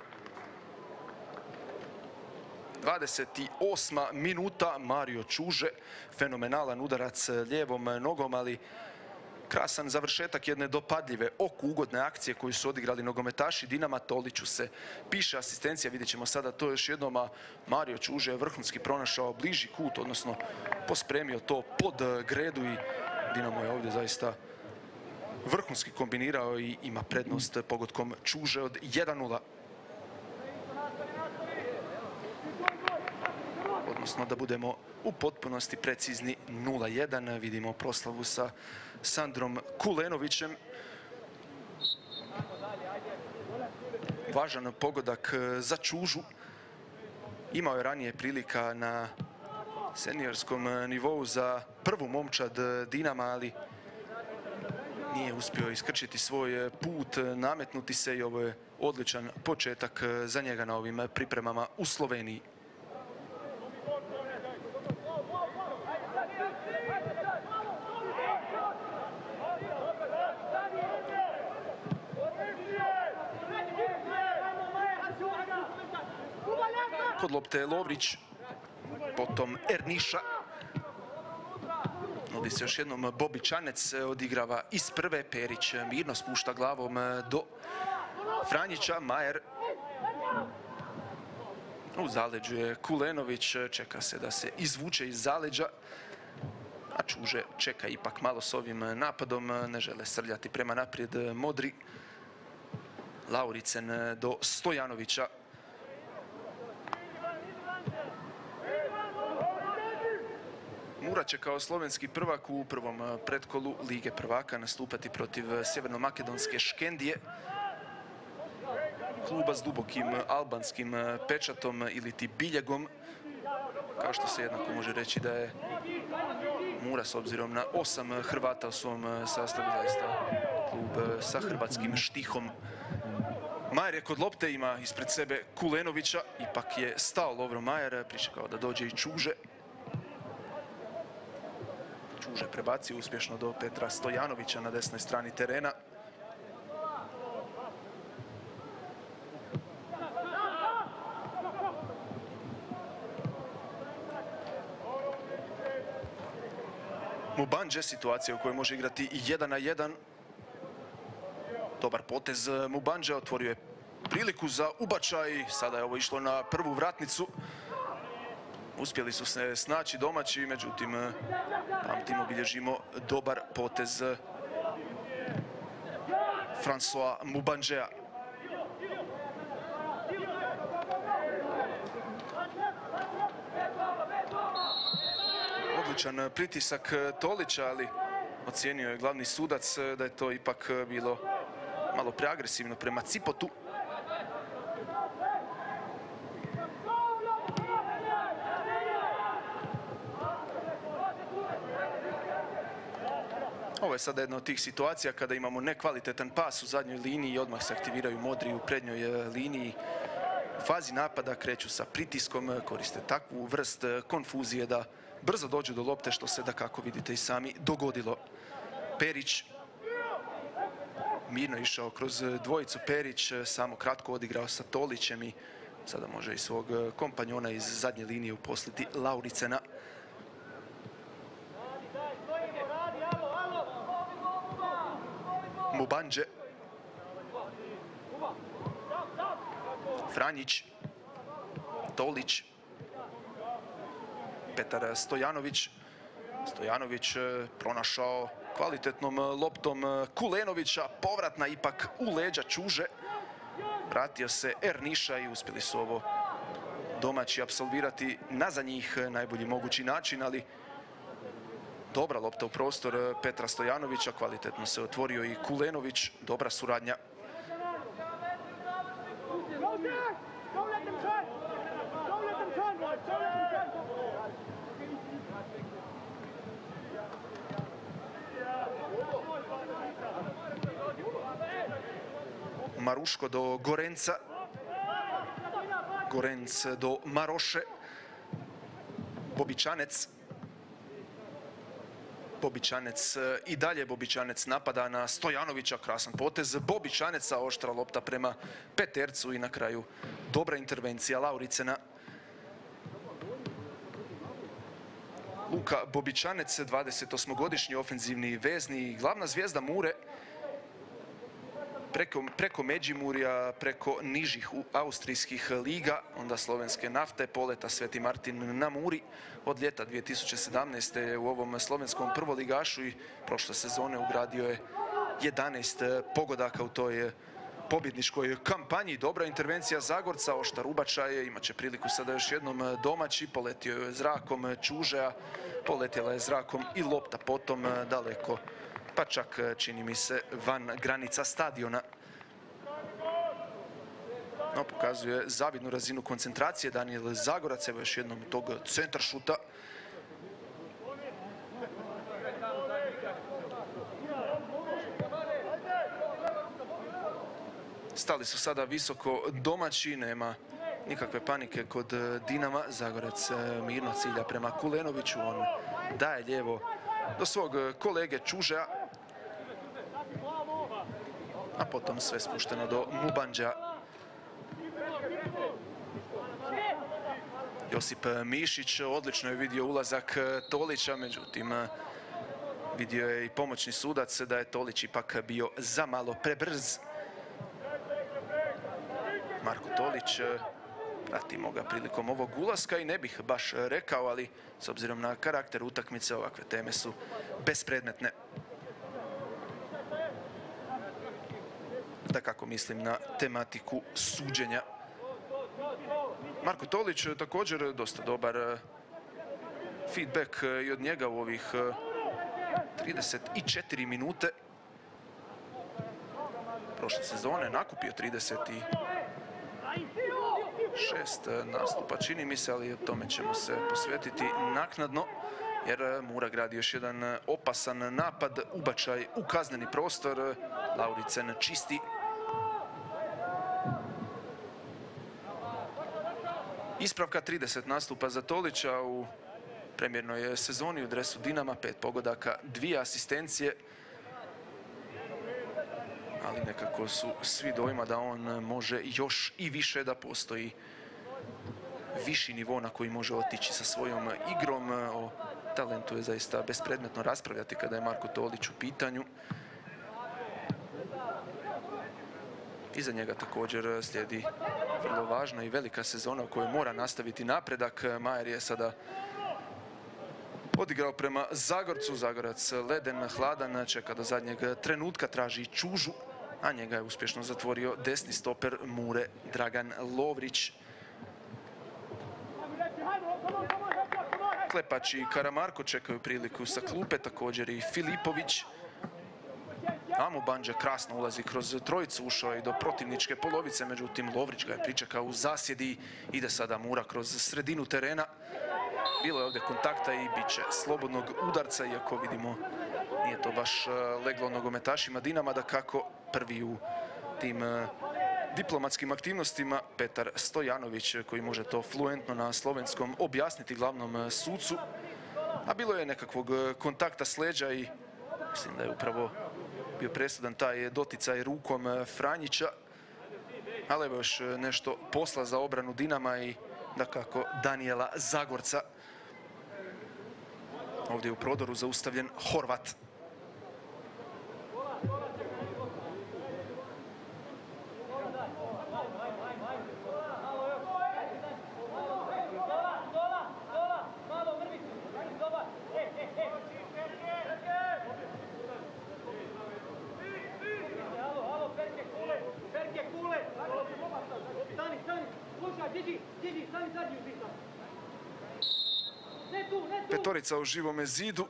28. minuta, Mario Čuže, fenomenalan udarac lijevom nogom, ali krasan završetak jedne dopadljive, oku ugodne akcije koju su odigrali nogometaši Dinama. Toliću se piše asistencija, vidjet ćemo sada to još jednom, a Mario Čuže je vrhunski pronašao bliži kut, odnosno pospremio to pod gredu i Dinamo je ovdje zaista vrhunski kombinirao i ima prednost pogodkom Čuže od 1:0. Odnosno, da budemo u potpunosti precizni, 0:1. Vidimo proslavu sa Sandrom Kulenovićem. Važan pogodak za Čužu. Imao je ranije prilika na seniorskom nivou za prvu momčad Dinama, ali nije uspio iskrčiti svoj put, nametnuti se, i ovo je odličan početak za njega na ovim pripremama u Sloveniji. Kod lopte je Lovrić, potom Erniša. Nudi se još jednom Bobičanec, odigrava iz prve. Perić mirno spušta glavom do Franjića. Majer. U zaleđu je Kulenović, čeka se da se izvuče iz zaleđa. A Čuže čeka ipak malo s ovim napadom, ne žele srljati prema naprijed modri. Lauricen do Stojanovića. Mura će kao slovenski prvak u prvom pretkolu Lige prvaka nastupati protiv sjevernomakedonske Škendije, kluba s dubokim albanskim pečatom ili ti biljegom. Kao što se jednako može reći da je Mura, s obzirom na 8 Hrvata u svom sastavu, zaista klub sa hrvatskim štihom. Majer je kod lopte, ima ispred sebe Kulenovića, ipak je stao Lovro Majer, pričekao da dođe i Čuže. Čuže prebacio uspješno do Petra Stojanovića na desnoj strani terena. Mubandže, situacija u kojoj može igrati 1:1. Dobar potez Mubandže, otvorio je priliku za ubačaj. Sada je ovo išlo na prvu vratnicu. Uspjeli su se snaći domaći, međutim, pamtimo, bilježimo dobar potez François Mubandžea. Odličan pritisak Tolića, ali ocijenio je glavni sudac da je to ipak bilo malo preagresivno prema Cipotu. Ovo je sada jedna od tih situacija kada imamo nekvalitetan pas u zadnjoj liniji i odmah se aktiviraju modri u prednjoj liniji. U fazi napada kreću sa pritiskom, koriste takvu vrst konfuzije da brzo dođu do lopte, što se, da kako vidite i sami, dogodilo. Perić mirno išao kroz dvojicu. Perić samo kratko odigrao sa Tolićem i sada može i svog kompanjona iz zadnje linije uposliti Lauricena. Mubandže Franjić, Tolić, Petar Stojanović. Stojanović pronašao kvalitetnom loptom Kulenovića, povratna ipak u leđa Čuže. Vratio se Erniša i uspjeli su ovo domaći apsolvirati na za njih najbolji mogući način, ali dobra lopta u prostor Petra Stojanovića, kvalitetno se otvorio i Kulenović, dobra suradnja. Maruško do Gorenca, Gorenc do Maroše, Bobičanec. Bobičanec i dalje Bobičanec napada na Stojanovića, krasan potez Bobičaneca, oštra lopta prema Petercu i na kraju dobra intervencija Lauricena. Luka Bobičanec, 28-godišnji ofenzivni vezni i glavna zvijezda Mure. Preko Međimurja, preko nižih austrijskih liga, onda slovenske Nafte, Poleta Sveti Martin na Muri. Od ljeta 2017. u ovom slovenskom prvoligašu i prošle sezone ugradio je 11 pogodaka u toj pobjedničkoj kampanji. Dobra intervencija Zagorca, oštar ubačaj, imat će priliku sada još jednom domaći. Poletio je zrakom Čužea, poletjela je zrakom i lopta potom daleko, pa čak čini mi se van granica stadiona. No, pokazuje zavidnu razinu koncentracije Danijel Zagorac, evo još jednom tog centaršuta. Stali su sada visoko domaći, nema nikakve panike kod Dinama. Zagorac mirno cilja prema Kulenoviću, on daje lijevo do svog kolege Čužea, a potom sve spušteno do Mubandža. Josip Mišić odlično je vidio ulazak Tolića, međutim vidio je i pomoćni sudac da je Tolić ipak bio zamalo prebrz. Marko Tolić, pratimo ga prilikom ovog ulaska i ne bih baš rekao, ali s obzirom na karakter utakmice ovakve teme su bespredmetne. Dakako mislim na tematiku suđenja. Marko Tolić također dosta dobar feedback i od njega u ovih 34 minute prošle sezone, nakupio 36 nastupa, čini mi se, ali o tome ćemo se posvetiti naknadno, jer Mura gradi još jedan opasan napad, ubačaj u kazneni prostor, Lauricen čisti. Ispravka 30 nastupa za Tolića u premijernoj sezoni u dresu Dinama, 5 pogodaka, 2 asistencije. Ali nekako su svi dojma da on može još i više, da postoji viši nivo na koji može otići sa svojom igrom. O talentu je zaista bespredmetno raspravljati kada je Marko Tolić u pitanju. Iza njega također slijedi vrlo važna i velika sezona u kojoj mora nastaviti napredak. Majer je sada odigrao prema Zagorcu. Zagorac leden, hladan, čeka do zadnjeg trenutka, traži Čužu, a njega je uspješno zatvorio desni stoper Mure Dragan Lovrić. Klepač i Karamarko čekaju priliku sa klupe, također i Filipović. Mubandža krasno ulazi kroz trojicu, ušao je i do protivničke polovice, međutim Lovrić ga je pričekao u zasjedi. Ide sada Mura kroz sredinu terena. Bilo je ovdje kontakta i bit će slobodnog udarca, iako vidimo nije to baš leglo nogometašima Dinama, da kako prvi u tim diplomatskim aktivnostima Petar Stojanović, koji može to fluentno na slovenskom objasniti glavnom sucu. A bilo je nekakvog kontakta s leđa i mislim da je upravo bio presudan taj doticaj rukom Franjića. Ali evo još nešto posla za obranu Dinama i dakako Danijela Zagorca. Ovdje je u prodoru zaustavljen Horvat. petorica u živome zidu,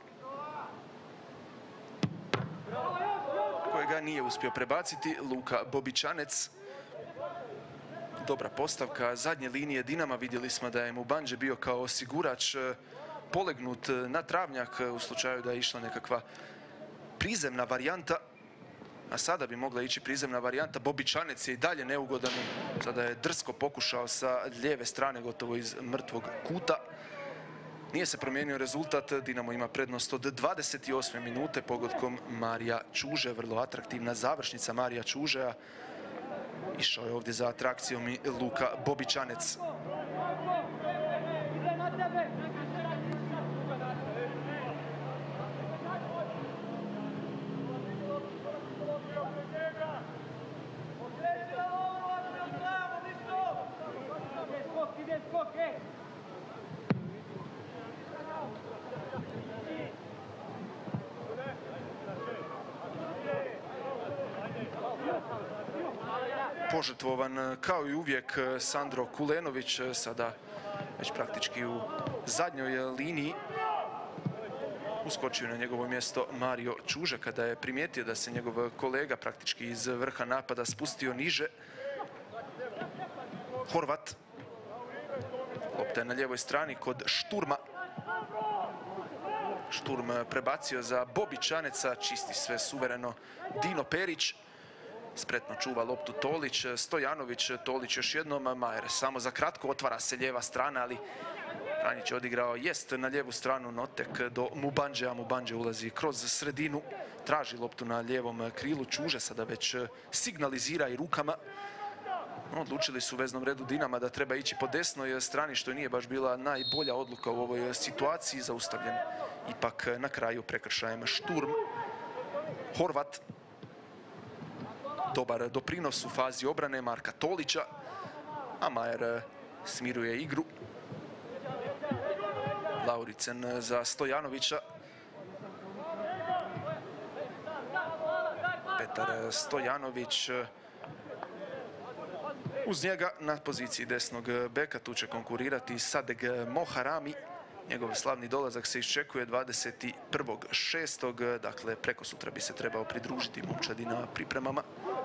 kojega nije uspio prebaciti Luka Bobičanec. Dobra postavka zadnje linije Dinama. Vidjeli smo da je Mubandže bio kao osigurač polegnut na travnjak u slučaju da je išla nekakva prizemna varijanta. A sada bi mogla ići prizemna varijanta. Bobičanec je i dalje neugodan. Sada je drsko pokušao sa lijeve strane, gotovo iz mrtvog kuta. Nije se promijenio rezultat. Dinamo ima prednost od 28. minute pogodkom Marija Čuže. Vrlo atraktivna završnica Marija Čužeja. Išao je ovdje za atrakcijom i Luka Bobičanec. Požrtvovan kao i uvijek Sandro Kulenović, sada već praktički u zadnjoj liniji. Uskočio na njegovo mjesto Mario Čuže kada je primijetio da se njegov kolega praktički iz vrha napada spustio niže. Horvat. Lopta je na lijevoj strani kod Šturma. Šturm prebacio za Bobičaneca, čisti sve suvereno Dino Perić. Spretno čuva loptu Tolić, Stojanović, Tolić još jednom, Majer samo za kratko, otvara se lijeva strana, ali Franjić je odigrao jest na lijevu stranu, no tek do Mubandžea. Mubandže ulazi kroz sredinu, traži loptu na lijevom krilu. Čuže sada već signalizira i rukama. Odlučili su u veznom redu Dinama da treba ići po desnoj strani, što nije baš bila najbolja odluka u ovoj situaciji. Zaustavljen ipak na kraju prekršajem Šturm. Horvat. Dobar doprinos u fazi obrane Marka Tolića, a Majer smiruje igru. Lauricen za Stojanovića. Petar Stojanović. Uz njega na poziciji desnog beka tu će konkurirati Sadeg Moharami. Njegov slavni dolazak se iščekuje 21.6. Dakle, preko sutra bi se trebao pridružiti momčadi na pripremama.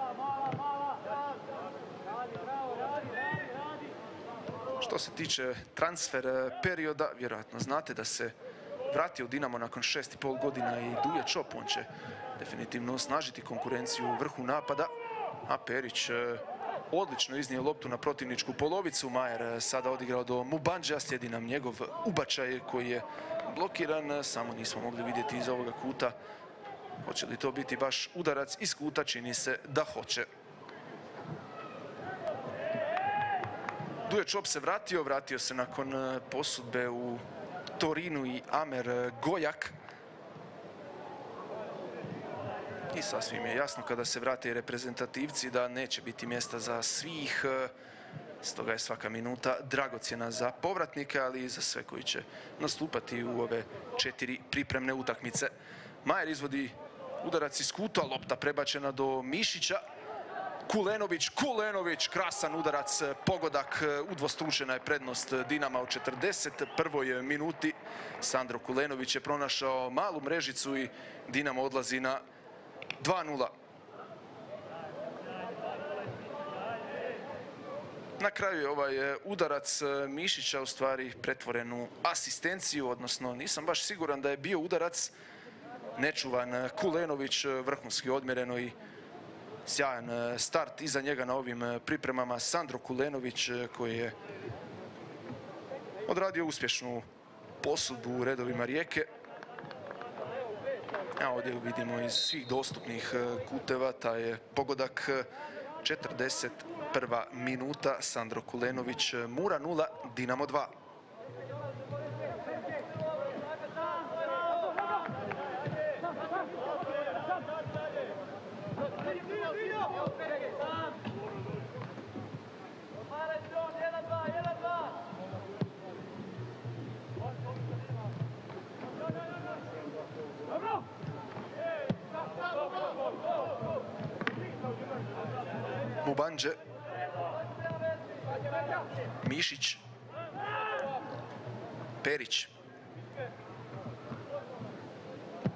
Što se tiče transfer perioda, vjerojatno znate da se vratio u Dinamo nakon 6,5 godina i Duje Čop. On će definitivno osnažiti konkurenciju u vrhu napada, a Perić odlično iznio loptu na protivničku polovicu. Majer sada odigrao do Mubandžea, slijedi nam njegov ubačaj koji je blokiran, samo nismo mogli vidjeti iz ovoga kuta. Hoće li to biti baš udarac iz kuta? Čini se da hoće. Duje Čop se vratio se nakon posudbe u Torinu i Amer Gojak. I sasvim je jasno kada se vrate i reprezentativci da neće biti mjesta za svih. Stoga je svaka minuta dragocjena za povratnike, ali i za sve koji će nastupati u ove 4 pripremne utakmice. Majer izvodi udarac iz kuta, lopta prebačena do Mišića. Kulenović, krasan udarac, pogodak, udvostručena je prednost Dinama u 41. minuti. Sandro Kulenović je pronašao malu mrežicu i Dinamo odlazi na 2:0. Na kraju je ovaj udarac Mišića u stvari pretvoren u asistenciju, odnosno nisam baš siguran da je bio udarac. Nečuvan Kulenović, vrhunski odmjereno i sjajan start iza njega na ovim pripremama. Sandro Kulenović koji je odradio uspješnu posudbu u redovima Rijeke. A ovdje vidimo iz svih dostupnih kuteva taj je pogodak. 41. minuta, Sandro Kulenović, Mura 0, Dinamo 2. Mubandže, Mišić, Perić,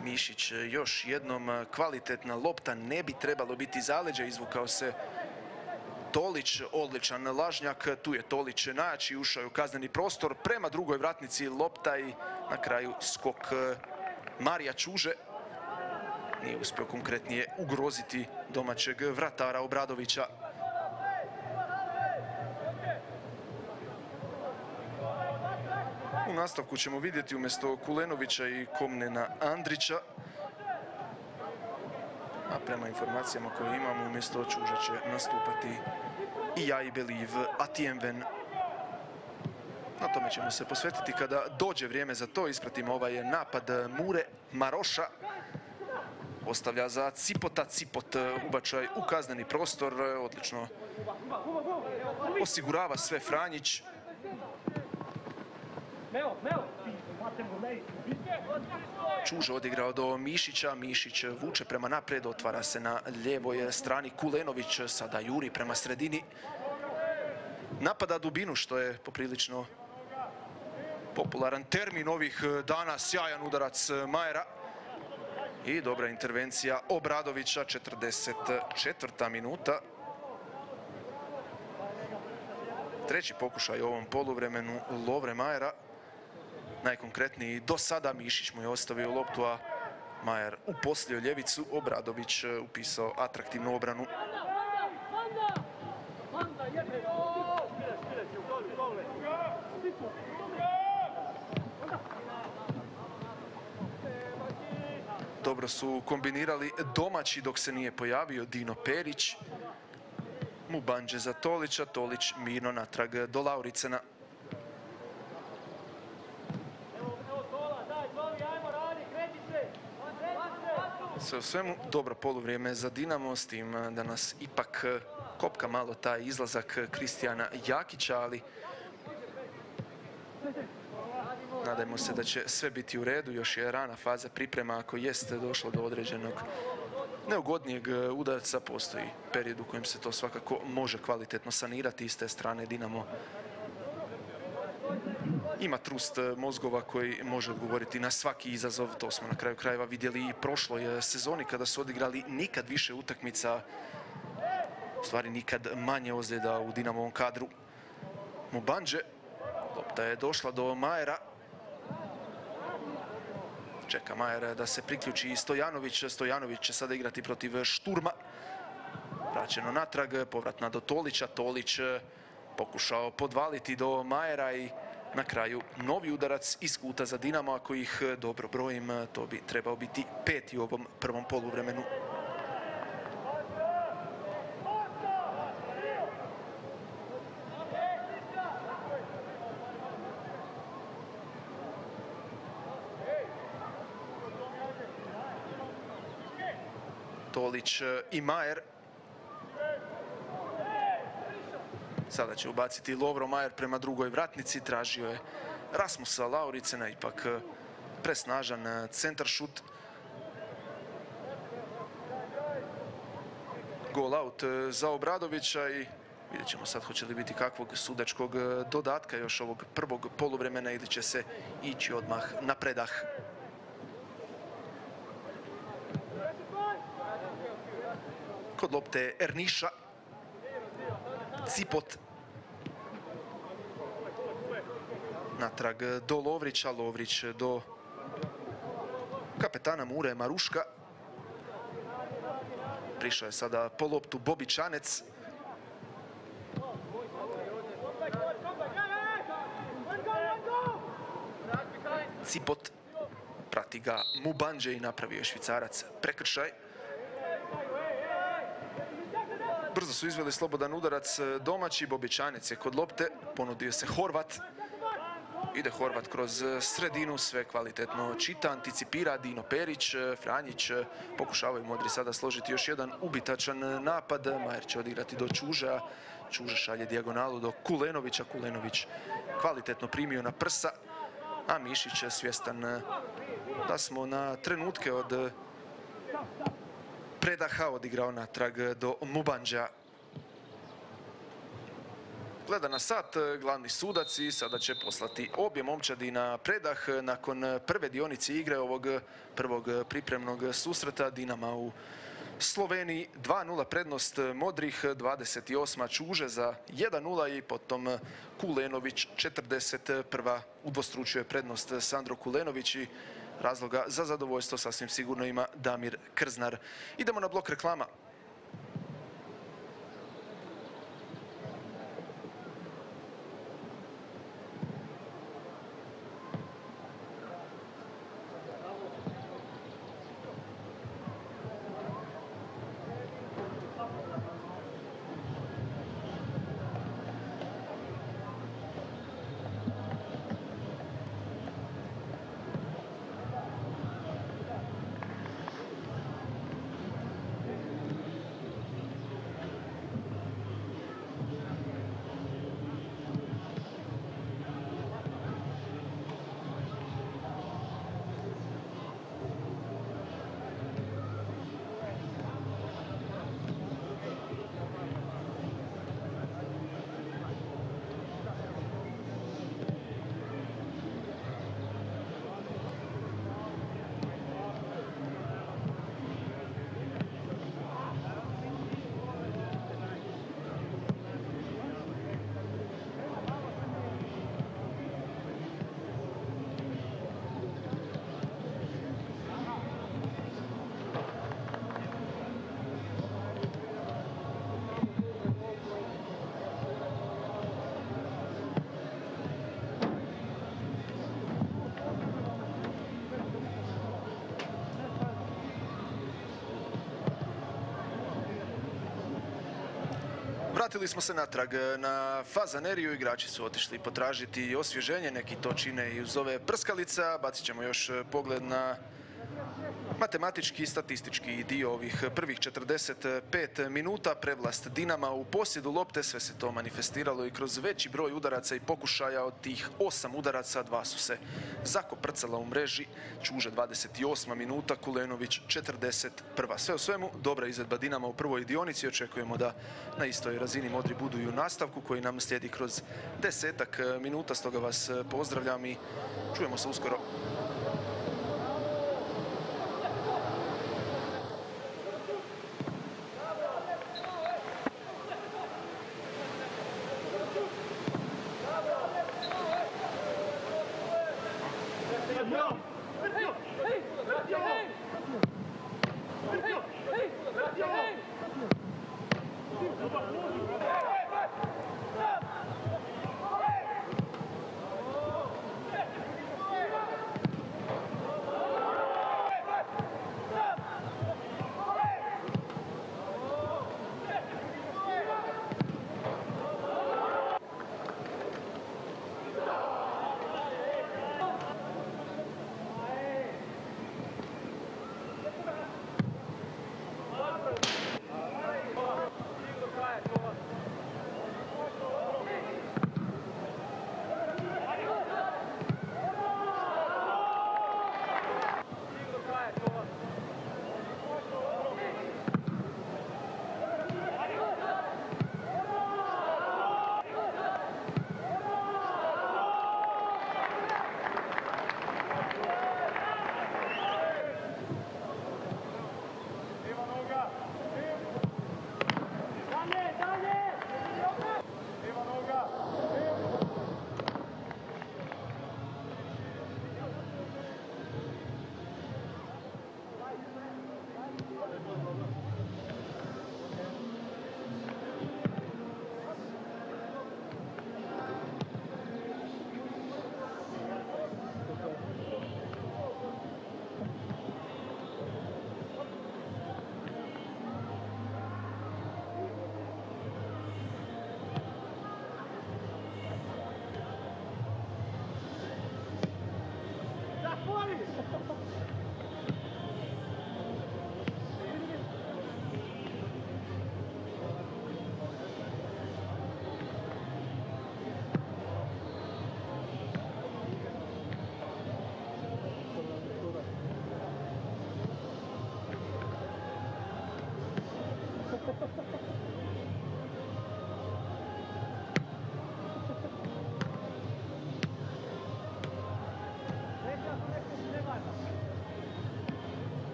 Mišić još jednom kvalitetna lopta, ne bi trebalo biti zaleđe, izvukao se Tolić, odličan lažnjak, tu je Tolić najjači, ušao je u kazneni prostor, prema drugoj vratnici lopta i na kraju skok Marija Čuže. Nije uspio konkretnije ugroziti domaćeg vratara Obradovića. U nastavku ćemo vidjeti umjesto Kulenovića i Komnena Andrića. A prema informacijama koje imamo, umjesto Čuža će nastupati i I Believe Atienven. Na tome ćemo se posvetiti kada dođe vrijeme za to. Ispratimo ovaj napad Mure. Maroša ostavlja za Cipota. Cipot ubačaj u kazneni prostor. Odlično osigurava sve Franjić. Čuže odigrao do Mišića. Mišić vuče prema naprijed. Otvara se na lijevoj strani. Kulenović sada juri prema sredini. Napada dubinu, što je poprilično popularan termin ovih dana. Sjajan udarac Majera. I dobra intervencija Obradovića. 44. minuta. Treći pokušaj u ovom poluvremenu Lovre Majera. Najkonkretniji do sada. Mišić mu je ostavio loptu, a Majer uposlio ljevicu. Obradović upisao atraktivnu obranu. Dobro su kombinirali domaći dok se nije pojavio Dino Perić. Mubanđe za Tolića. Tolić mirno natrag do Lauricena. Sve u svemu dobro poluvrijeme za Dinamo, s tim da nas ipak kopka malo taj izlazak Kristijana Jakića, ali nadajmo se da će sve biti u redu. Još je rana faza priprema, ako jeste došlo do određenog neugodnijeg udarca, postoji period u kojem se to svakako može kvalitetno sanirati. S te strane Dinamo ima trust mozgova koji može odgovoriti na svaki izazov. To smo na kraju krajeva vidjeli i prošloj sezoni kada su odigrali nikad više utakmica, u stvari nikad manje ozljeda u Dinamovom kadru. Mubanđe, lopta je došla do Majera. Čeka Majer da se priključi i Stojanović. Stojanović će sada igrati protiv Šturma. Vraćeno natrag, povratna do Tolića. Tolić pokušao podvaliti do Majera i na kraju novi udarac iz kuta za Dinamo. Ako ih dobro brojim, to bi trebao biti 5. u ovom prvom poluvremenu. Tolić i Majer. Sada će ubaciti Lovro Majer prema drugoj vratnici. Tražio je Rasmusa Lauricena, ipak presnažan centaršut. Gol out za Obradovića i vidjet ćemo sad hoće li biti kakvog sudačkog dodatka još ovog prvog poluvremena ili će se ići odmah na predah. Kod lopte Erniša. Cipot. Natrag do Lovrića. Lovrić do kapetana Mure Maruška. Prišao je sada po loptu Bobičanec. Cipot. Prati ga Mubanđe i napravio je Švicarac prekršaj. Brzo su izveli slobodan udarac domaći. Bobičanec je kod lopte. Ponudio se Horvat. Ide Horvat kroz sredinu. Sve kvalitetno čita. Anticipira Dino Perić. Franjić pokušavaju modri sada složiti još jedan ubitačan napad. Majer će odigrati do Čuža. Čuža šalje dijagonalu do Kulenovića. Kulenović kvalitetno primio na prsa. A Mišić svjestan da smo na trenutke od predaha odigrao natrag do Mubanđa. Gleda na sat glavni sudac i sada će poslati obje momčadi na predah nakon prve dionice igre ovog prvog pripremnog susreta Dinama u Sloveniji. 2:0 prednost modrih, 28. Čuže za 1:0 i potom Kulenović 41. udvostručuje prednost Sandro Kulenović i razloga za zadovoljstvo sasvim sigurno ima Damir Krznar. Idemo na blok reklama. Vratili smo se natrag na Fazaneriju, igrači su otišli potražiti osvježenje, neki to čine i uz ove prskalica. Bacit ćemo još pogled na matematički i statistički dio ovih prvih 45 minuta. Prevlast Dinama u posjedu lopte, sve se to manifestiralo i kroz veći broj udaraca i pokušaja. Od tih 8 udaraca, 2 su se zakoprcala u mreži. Čuže 28. minuta, Kulenović 41. Sve u svemu, dobra izvedba Dinama u prvoj dionici. Očekujemo da na istoj razini modri budu i u nastavku koji nam slijedi kroz 10 minuta. Stoga vas pozdravljam i čujemo se uskoro.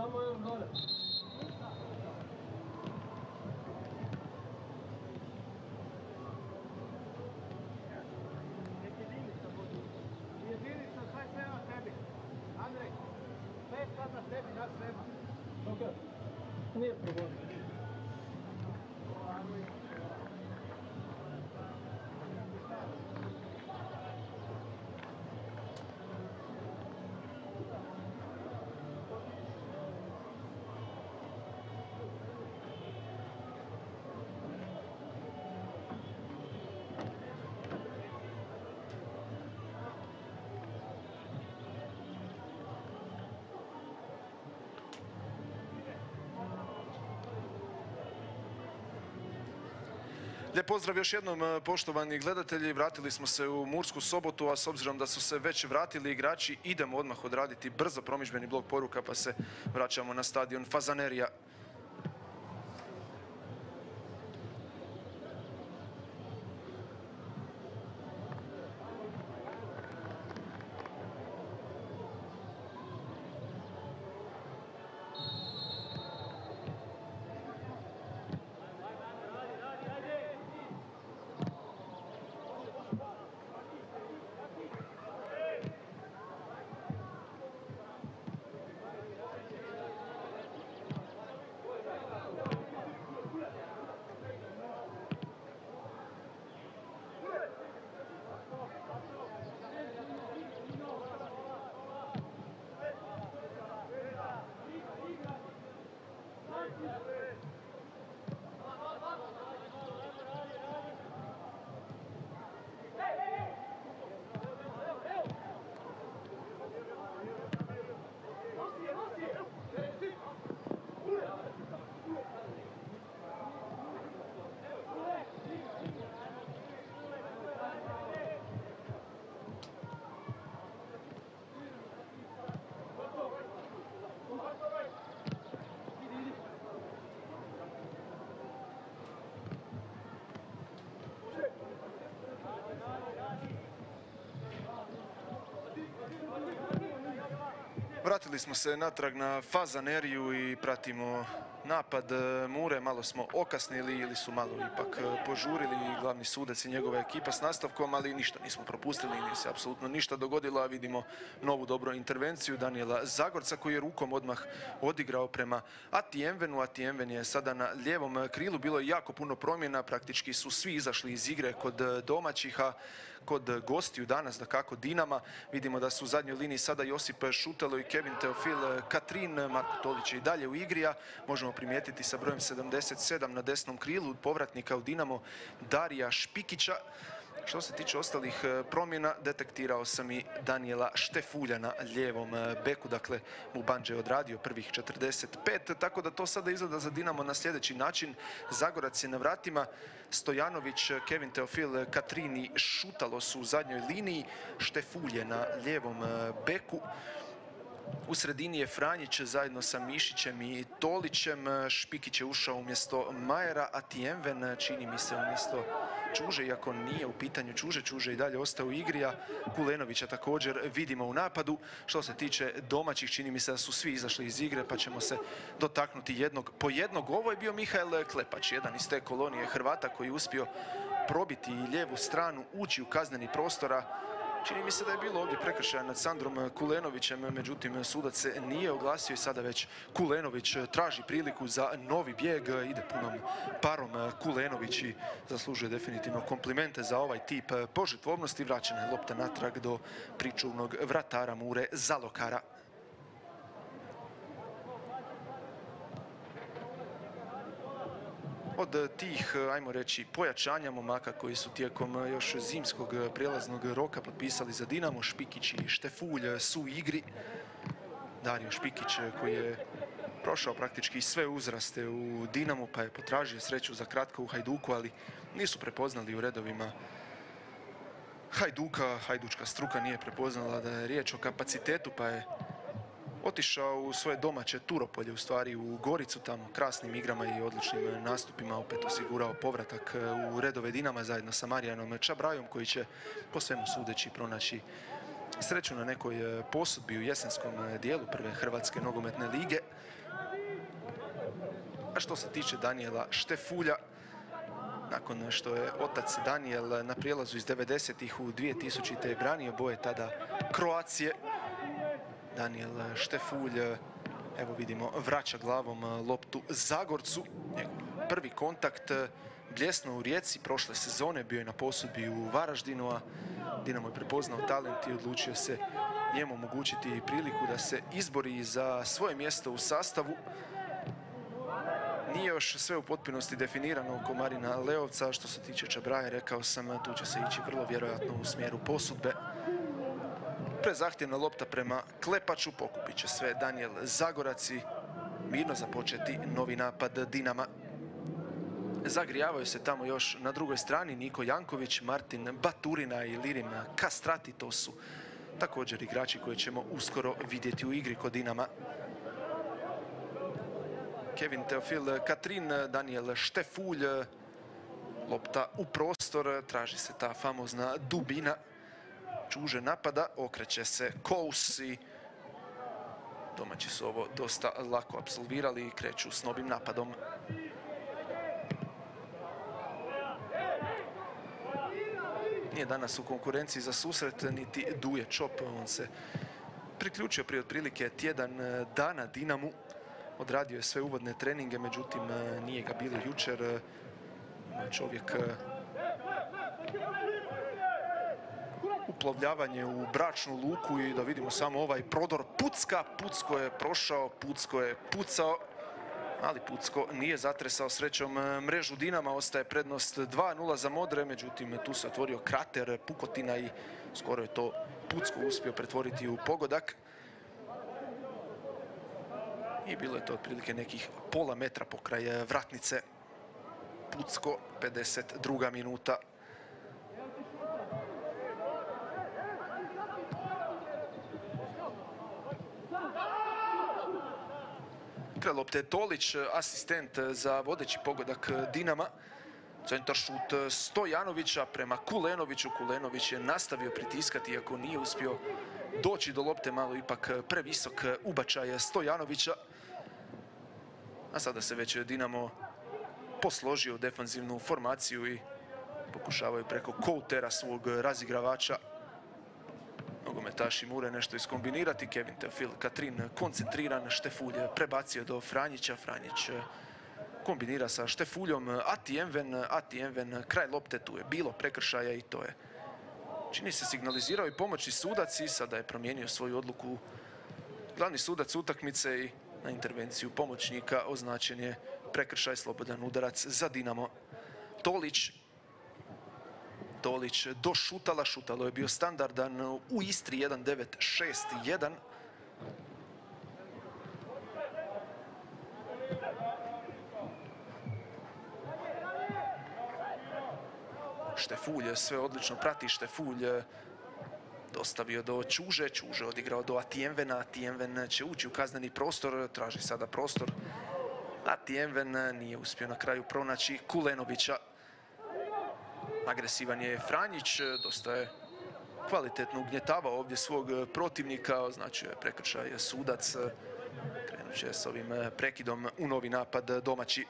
Samo još dole. Jedinica, sve na tebi. Andrej, sve sad na tebi, nas nema. Ok, nije problem. Lijep pozdrav još jednom, poštovani gledatelji. Vratili smo se u Mursku Sobotu, a s obzirom da su se već vratili igrači, idemo odmah odraditi brzo promidžbeni blok poruka, pa se vraćamo na stadion Fazanerija. Vratili smo se natrag na Fazaneriju i pratimo napad Mure. Malo smo okasnili ili su malo ipak požurili glavni sudac i njegova ekipa s nastavkom, ali ništa nismo propustili, nije se apsolutno ništa dogodilo, a vidimo novu dobru intervenciju Daniela Zagorca koji je rukom odmah odigrao prema Atienvenu. Atienven je sada na lijevom krilu, bilo je jako puno promjena, praktički su svi izašli iz igre kod domaćih, a kod gostiju danas, dakako Dinama, vidimo da su u zadnjoj liniji sada Josip Šutelo i Kevin Teofil Katrin. Marko Tolić je i dalje u igri, a možemo primijetiti sa brojem 77 na desnom krilu povratnika u Dinamo Darija Špikića. Što se tiče ostalih promjena, detektirao sam i Daniela Štefulja na lijevom beku, dakle Mubanđe je odradio prvih 45, tako da to sada izgleda za Dinamo na sljedeći način. Zagorac je na vratima, Stojanović, Kevin Teofil, Katrin i Šutalo su u zadnjoj liniji, Štefulj je na lijevom beku. U sredini je Franjić zajedno sa Mišićem i Tolićem. Špikić je ušao umjesto Majera, a Atienven čini mi se umjesto Čuže, iako nije u pitanju Čuže. Čuže i dalje ostao u igri, a Kulenovića također vidimo u napadu. Što se tiče domaćih, čini mi se da su svi izašli iz igre, pa ćemo se dotaknuti jednog po jednog. Ovo je bio Mihael Klepač, jedan iz te kolonije Hrvata koji je uspio probiti lijevu stranu, ući u kazneni prostor. Čini mi se da je bilo ovdje prekršaja nad Sandrom Kulenovićem, međutim sudac se nije oglasio i sada već Kulenović traži priliku za novi bijeg. Ide punom parom Kulenović i zaslužuje definitivno komplimente za ovaj tip požrtvovnosti. Vraćena je lopta natrag do pričuvnog vratara Mure Zalokara. Od tih, ajmo reći, pojačanja momaka koji su tijekom još zimskog prijelaznog roka potpisali za Dinamo, Špikić i Štefulj su u igri. Dario Špikić koji je prošao praktički sve uzraste u Dinamu, pa je potražio sreću za kratko u Hajduku, ali nisu prepoznali u redovima Hajduka. Hajdučka struka nije prepoznala da je riječ o kapacitetu, pa je otišao u svoje domaće Turopolje, u stvari u Goricu, tamo krasnim igrama i odličnim nastupima opet osigurao povratak u redove Dinama zajedno sa Marijanom Čabrajom, koji će po svemu sudeći pronaći sreću na nekoj posudbi u jesenskom dijelu prve Hrvatske nogometne lige. A što se tiče Danijela Štefulja, nakon što je otac Danijel na prijelazu iz 90-ih u 2000-te branio boje tada Kroacije, Danijel Štefulj, evo vidimo, vraća glavom loptu Zagorcu. Njegov prvi kontakt bljesnuo u Rijeci prošle sezone, bio je na posudbi u Varaždinu, a Dinamo je prepoznao talent i odlučio se njemu omogućiti priliku da se izbori za svoje mjesto u sastavu. Nije još sve u potpunosti definirano oko Marina Leovca. Što se tiče Čabraje, rekao sam, tu će se ići vrlo vjerojatno u smjeru posudbe. Prezahtjevna lopta prema Klepaču, pokupit će sve Danijel Zagorac i mirno započeti novi napad Dinama. Zagrijavaju se tamo još na drugoj strani Niko Janković, Martin Baturina i Lirim Kastrati. To su također igrači koje ćemo uskoro vidjeti u igri kod Dinama. Kevin Teofil Katrin, Danijel Štefulj, lopta u prostor, traži se ta famozna dubina. Čuže napada, okreće se Kous i domaći su ovo dosta lako apsolvirali i kreću s novim napadom. Nije danas u konkurenciji za susret niti Duje Čop, on se priključio prije otprilike tjedan dana Dinamu. Odradio je sve uvodne treninge, međutim nije ga bilo jučer. Čovjek uplovljavanje u bračnu luku i da vidimo samo ovaj prodor Pucka. Pucko je prošao, Pucko je pucao, ali Pucko nije zatresao srećom mrežu Dinama. Ostaje prednost 2:0 za modre, međutim tu se otvorio krater pukotina i skoro je to Pucko uspio pretvoriti u pogodak. I bilo je to otprilike nekih pola metra pokraj vratnice. Pucko, 52. minuta. Kraj lopte Tolić, asistent za vodeći pogodak Dinama. Centar šut Stojanovića prema Kulenoviću. Kulenović je nastavio pritiskati, iako nije uspio doći do lopte, malo ipak previsok ubačaj Stojanovića. A sada se već Dinamo posložio u defanzivnu formaciju i pokušavaju preko koutera svog razigravača nogometaši Mure nešto iskombinirati. Kevin Teofil Katrin koncentriran, Štefulj prebacio do Franjića, Franjić kombinira sa Štefuljom, Ati Enven, kraj lopte, tu je bilo prekršaja i to je, čini se, signalizirao i pomoćni sudac i sada je promijenio svoju odluku glavni sudac utakmice i na intervenciju pomoćnika označen je prekršaj, slobodan udarac za Dinamo. Tolić do Šutala, Šutalo je bio standardan u Istri 1-9-6-1. Štefulj sve odlično prati, Štefulj dostavio do Čuže, Čuže odigrao do Atijenvena, Atijenven će ući u kazneni prostor, traži sada prostor. Atijenven nije uspio na kraju pronaći Kulenovića. Agresivan je Franjić, dosta je kvalitetno ugnjetavao ovdje svog protivnika, označio je prekršaj sudac. Krenut će s ovim prekidom u novi napad domaći.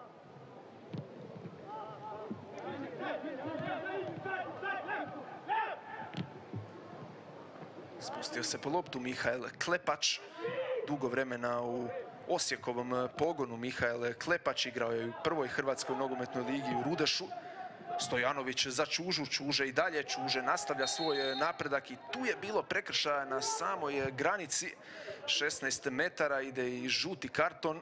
Spustio se po loptu Mihael Klepač, dugo vremena u Osijekovom pogonu. Mihael Klepač igrao je u prvoj hrvatskoj nogometnoj ligi u Rudešu. Stojanović za Čužu, Čuže i dalje, Čuže nastavlja svoj napredak i tu je bilo prekršaja na samoj granici. 16 metara, ide i žuti karton.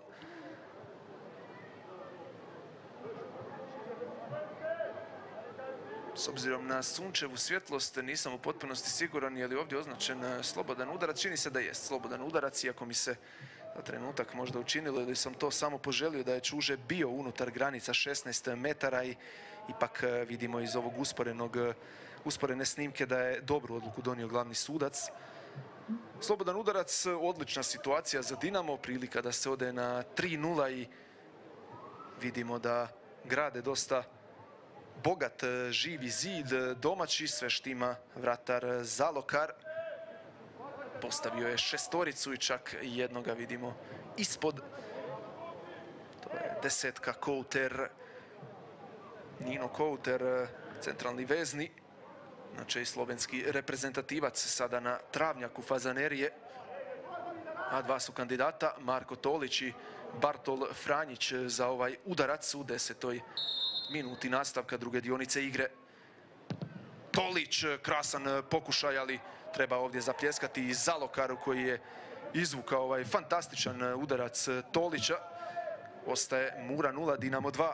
S obzirom na sunčevu svjetlost nisam u potpunosti siguran je li ovdje označen slobodan udarac. Čini se da jest slobodan udarac, iako mi se na trenutak možda učinilo ili sam to samo poželio da je Čuže bio unutar granica 16 metara i ipak vidimo iz ovog usporene snimke da je dobru odluku donio glavni sudac. Slobodan udarac, odlična situacija za Dinamo, prilika da se ode na 3:0 i vidimo da grade dosta bogat živi zid domaći, sve štima vratar Zalokar. Postavio je šestoricu i čak jednoga vidimo ispod. To je desetka Kouter, Nino Kouter, centralni vezni, znači i slovenski reprezentativac sada na travnjaku Fazanerije. A dva su kandidata, Marko Tolić i Bartol Franjić za ovaj udarac u 10. minuti nastavka druge dionice igre. Tolić, krasan pokušaj, ali treba ovdje zapljeskati i Zalokaru koji je izvukao ovaj fantastičan udarac Tolića. Ostaje Mura 0, Dinamo 2.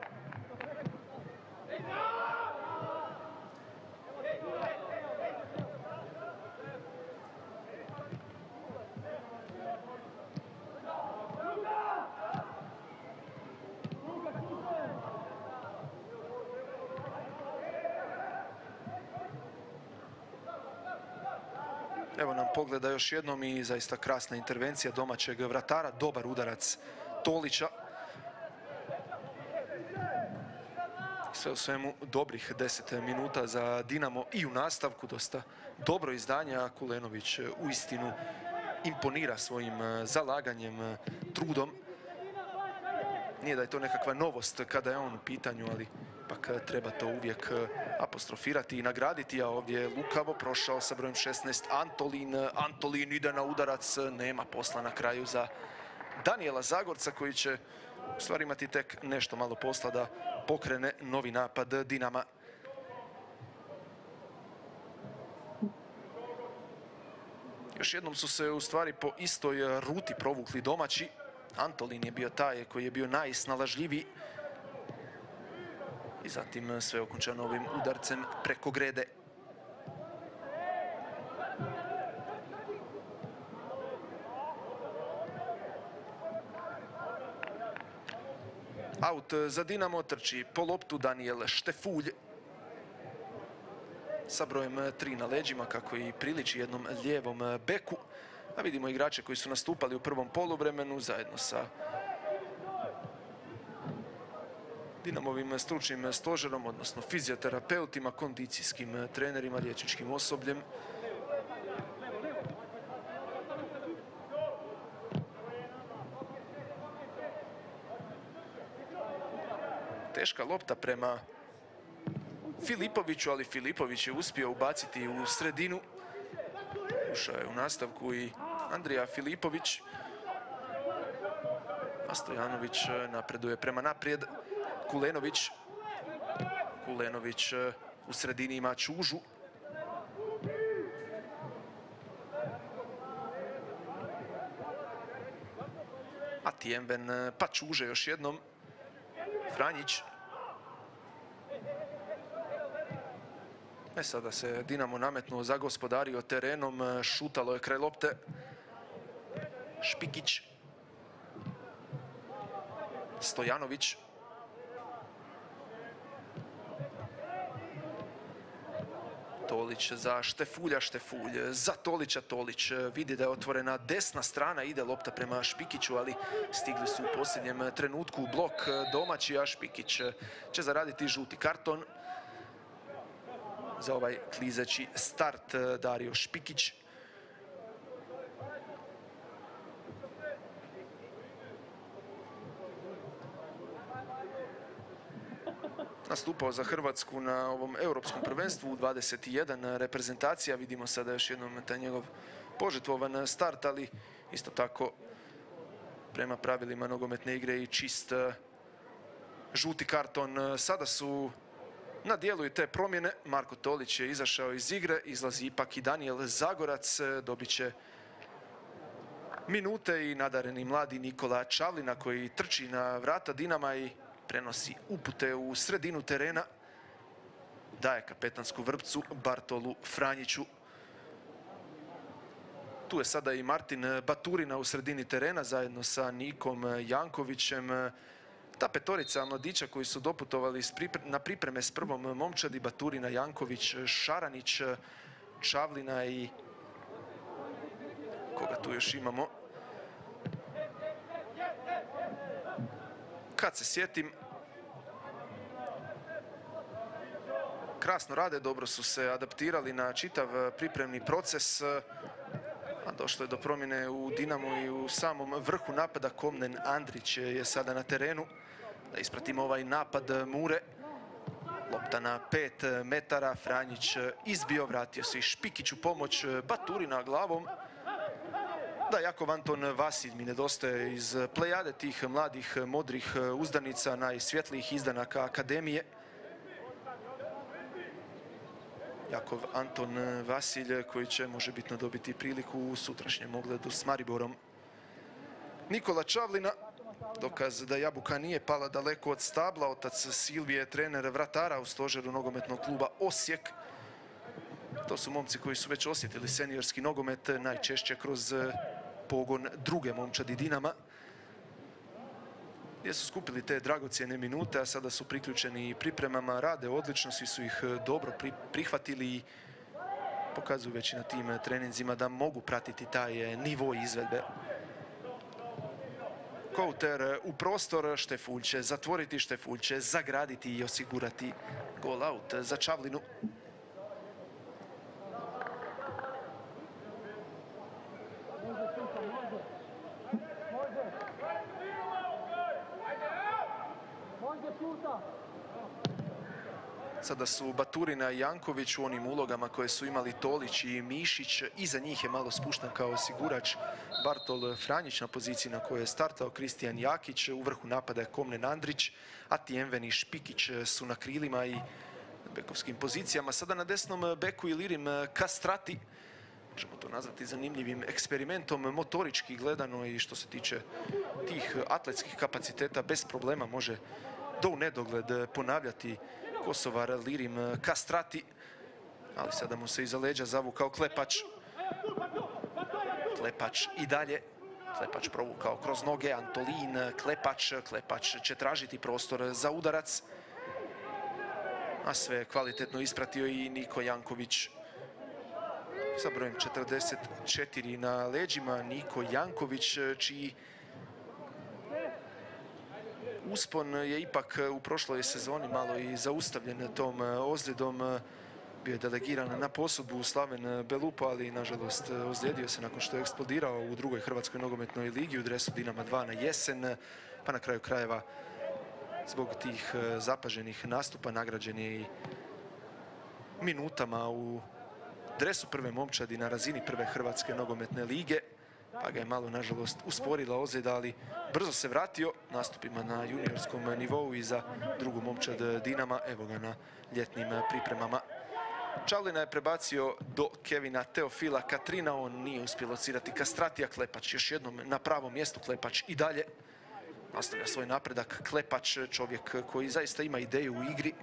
Evo nam pogleda još jednom i zaista krasna intervencija domaćeg vratara. Dobar udarac Tolića. Sve u svemu dobrih 10 minuta za Dinamo i u nastavku. Dosta dobro izdanje, a Kulenović uistinu imponira svojim zalaganjem, trudom. Nije da je to nekakva novost kada je on u pitanju, ali ipak treba to uvijek apostrofirati i nagraditi, a ovdje je lukavo prošao sa brojem 16 Antolin. Antolin ide na udarac, nema posla na kraju za Danijela Zagorca koji će u stvari imati tek nešto malo posla da pokrene novi napad Dinama. Još jednom su se u stvari po istoj ruti provukli domaći. Antolin je bio taj koji je bio najsnalažljiviji. I zatim sve okončano ovim udarcem preko grede. Aut za Dinamo, trči po loptu Danijel Štefulj sa brojem 3 na leđima, kako i priliči jednom lijevom beku. A vidimo igrače koji su nastupali u prvom poluvremenu zajedno sa Dinamovim stručnim stožerom, odnosno fizioterapeutima, kondicijskim trenerima, liječničkim osobljem. Teška lopta prema Filipoviću, ali Filipović je uspio ubaciti u sredinu. Ušao je u nastavku i Andrija Filipović. A Stojanović napreduje prema naprijed. Kulenović u sredini ima Čužu. A Tijenven pa Čuže još jednom. Franjić. Sada se Dinamo nametnuo, zagospodario terenom, šutalo je kraj lopte. Špikić. Stojanović. Tolić za Štefulja, Štefulj za Tolića. Tolić vidi da je otvorena desna strana, ide lopta prema Špikiću, ali stigli su u posljednjem trenutku u blok domaći, a Špikić će zaraditi žuti karton. Za ovaj klizeći start Dario Špikić. Nastupao za Hrvatsku na ovom europskom prvenstvu u 21 reprezentacija. Vidimo sada još jednom taj njegov požrtvovan start, ali isto tako prema pravilima nogometne igre i čist žuti karton. Sada su na dijelu i te promjene. Marko Tolić je izašao iz igre, izlazi ipak i Danijel Zagorac, dobit će minute i nadareni mladi Nikola Čavlina koji trči na vrata Dinama i prenosi upute u sredinu terena. Daje kapetansku vrpcu Bartolu Franjiću. Tu je sada i Martin Baturina u sredini terena zajedno sa Nikom Jankovićem. Ta petorica mladića koji su doputovali na pripreme s prvom momčadi, Baturina, Janković, Šaranić, Čavlina i koga tu još imamo? Kad se sjetim, krasno rade, dobro su se adaptirali na čitav pripremni proces. A došlo je do promjene u Dinamu i u samom vrhu napada. Komnen Andrić je sada na terenu. Da ispratimo ovaj napad Mure. Lopta na 5 metara. Franjić izbio, vratio se i Špikić u pomoć. Baturina glavom. Da, Jakov Anton Vasilj mi nedostaje iz plejade tih mladih modrih uzdanica, najsvjetlijih izdanaka Akademije. Jakov Anton Vasilj koji će možebitno dobiti priliku u sutrašnjem ogledu s Mariborom. Nikola Čavlina, dokaz da Jabuka nije pala daleko od stabla. Otac Silvije, trener vratara u stožeru nogometnog kluba Osijek. To su momci koji su već osjetili seniorski nogomet, najčešće kroz pogon druge momčadi Dinama, gdje su skupili te dragocjene minute, a sada su priključeni pripremama, rade odlično, svi su ih dobro prihvatili i pokazuju već i na tim treninzima da mogu pratiti taj nivo izvedbe. Kouter u prostor, Štefulj će zatvoriti, Štefulj će zagraditi i osigurati gol out za Čavlinu. Sada su Baturina i Janković u onim ulogama koje su imali Tolić i Mišić. Iza njih je malo spušten kao osigurač Bartol Franjić na poziciji na kojoj je startao Kristijan Jakić. U vrhu napada je Komnen Andrić, a Tijenven i Špikić su na krilima i bekovskim pozicijama. Sada na desnom beku Ilirim Kastrati. Možemo to nazvati zanimljivim eksperimentom, motorički gledano, i što se tiče tih atletskih kapaciteta bez problema može do u nedogled ponavljati Kosovar Lirim Kastrati, ali sada mu se iza leđa zavukao Klepač. Klepač i dalje. Klepač provukao kroz noge, Antolin, Klepač. Klepač će tražiti prostor za udarac, a sve kvalitetno ispratio i Niko Janković sa brojem 44 na leđima. Niko Janković, čiji uspon je ipak u prošloj sezoni malo i zaustavljen tom ozljedom. Bio je delegiran na posudbu u Slaven Belupo, ali nažalost ozlijedio se nakon što je eksplodirao u drugoj Hrvatskoj nogometnoj ligi u dresu Dinama 2 na jesen, pa na kraju krajeva zbog tih zapaženih nastupa nagrađen je i minutama u dresu prve momčadi na razini prve Hrvatske nogometne lige, pa ga je malo, nažalost, usporila ozljeda, ali brzo se vratio nastupima na juniorskom nivou i za drugu momčad Dinama. Evo ga na ljetnim pripremama. Čavlina je prebacio do Kevina Teofila Katrina, on nije uspio locirati Kastratija. Klepač još jednom na pravom mjestu, Klepač i dalje nastavlja svoj napredak. Klepač, čovjek koji zaista ima ideju u igri.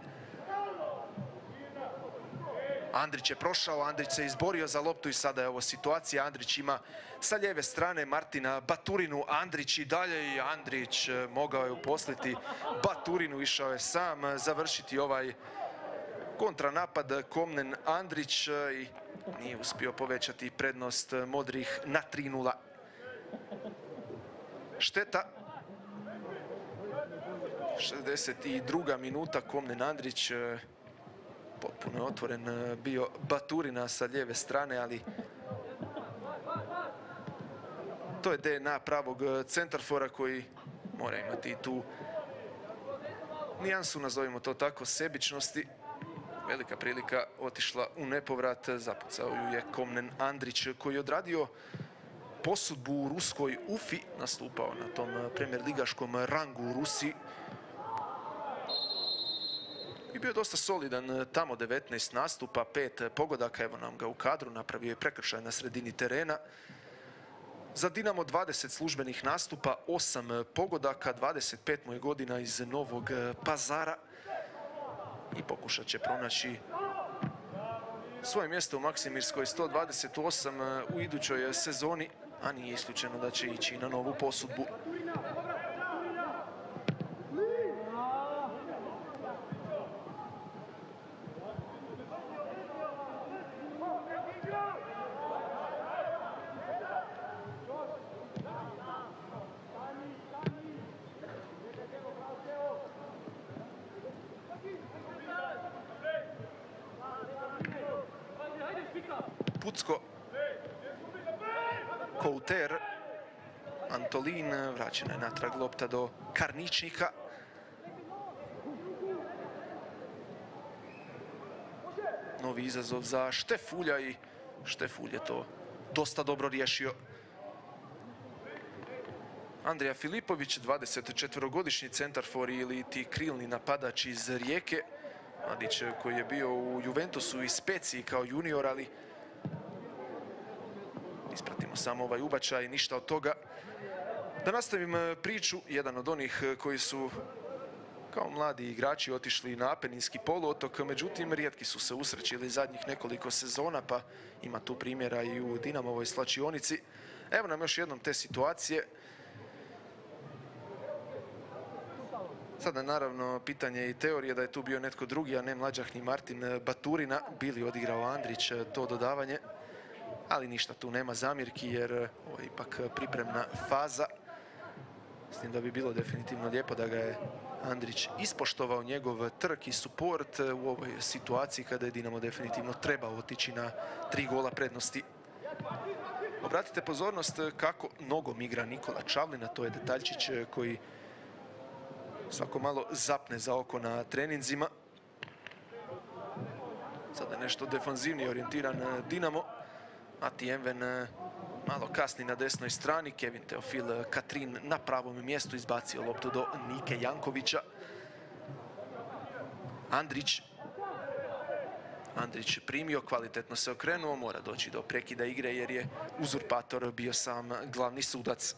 Andrić je prošao, Andrić se izborio za loptu i sada je ovo situacija. Andrić ima sa lijeve strane Martina Baturinu, Andrić i dalje, i Andrić mogao je uposliti Baturinu, išao je sam završiti ovaj kontranapad Komnen Andrić i nije uspio povećati prednost modrih na 3:0. Šteta. 62. minuta, Komnen Andrić, potpuno je otvoren bio Baturina sa lijeve strane, ali to je DNA pravog centarfora koji mora imati tu nijansu, nazovimo to tako, sebičnosti. Velika prilika otišla u nepovrat, zapucao ju je Komnen Andrić koji je odradio posudbu u ruskoj UFI, nastupao na tom premijer ligaškom rangu u Rusiji i bio dosta solidan tamo. 19 nastupa, 5 pogodaka, evo nam ga u kadru, napravio je prekršaj na sredini terena. Za Dinamo 20 službenih nastupa, 8 pogodaka, 25 mu je godina, iz Novog Pazara i pokušat će pronaći svoje mjesto u Maksimirskoj 128 u idućoj sezoni, a nije isključeno da će ići na novu posudbu. Pucko Couter. Antolin, vraćena je natrag lopta do Karničnika. Novi izazov za Štefulja i Štefulj je to dosta dobro riješio. Andrija Filipović, 24-godišnji centarfor ili ti krilni napadač iz Rijeke. Mladić koji je bio u Juventusu i Speciji kao junior, ali ispratimo samo ovaj ubačaj, ništa od toga. Da nastavim priču, jedan od onih koji su kao mladi igrači otišli na Apeninski poluotok, međutim rijetki su se usrećili zadnjih nekoliko sezona, pa ima tu primjera i u Dinamovoj slačionici. Evo nam još jednom te situacije. Sada naravno pitanje i teorije da je tu bio netko drugi, a ne mlađahni Martin Baturina. Bili odigrao Andrić to dodavanje, ali ništa tu nema zamjerki jer ovo je ipak pripremna faza. Mislim da bi bilo definitivno lijepo da ga je Andrić ispoštovao njegov trk i suport u ovoj situaciji kada je Dinamo definitivno trebao otići na 3 gola prednosti. Obratite pozornost kako nogom igra Nikola Čavlina, to je detaljčić koji svako malo zapne za oko na treninzima. Sada je nešto defanzivnije orijentiran Dinamo. Mati Enven malo kasni na desnoj strani. Kevin Teofil Katrin na pravom mjestu izbacio loptu do Nike Jankovića. Andrić primio, kvalitetno se okrenuo, mora doći do prekida igre jer je uzurpator bio sam glavni sudac.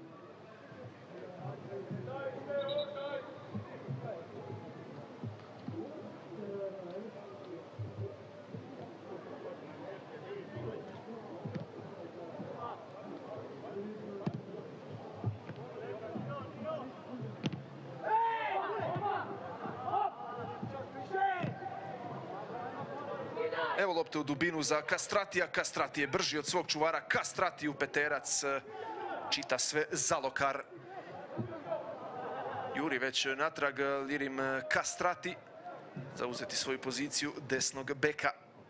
Evo lopte u dubinu za Kastratija. Kastrati je brži od svog čuvara. Kastrati u peterac. Čita sve Zalokar. Juri već natrag Lirim Kastrati. Zauzeti svoju poziciju desnog beka.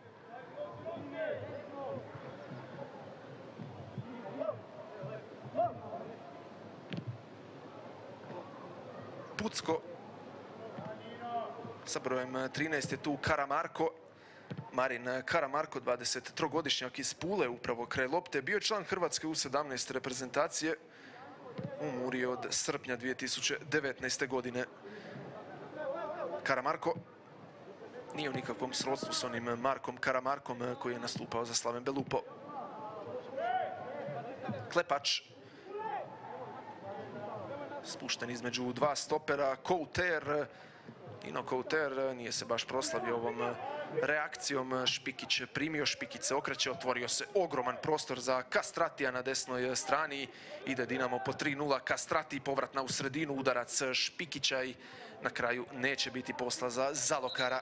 Pucko. Sa brojem 13 je tu Karamarko. Marin Karamarko, 23-godišnjak iz Pule, upravo kraj lopte. Bio je član Hrvatske U17 reprezentacije u Muri od srpnja 2019. godine. Karamarko nije u nikakvom srodstvu s onim Markom Karamarkom koji je nastupao za Slaven Belupo. Klepač. Spušten između dva stopera. Couter. Nino Couter nije se baš proslavio ovom reakcijom. Špikić primio, Špikić se okreće, otvorio se ogroman prostor za Kastratija na desnoj strani. Ide Dinamo po 3:0, Kastrati povratna u sredinu, udarac Špikića i na kraju neće biti posla za Zalokara.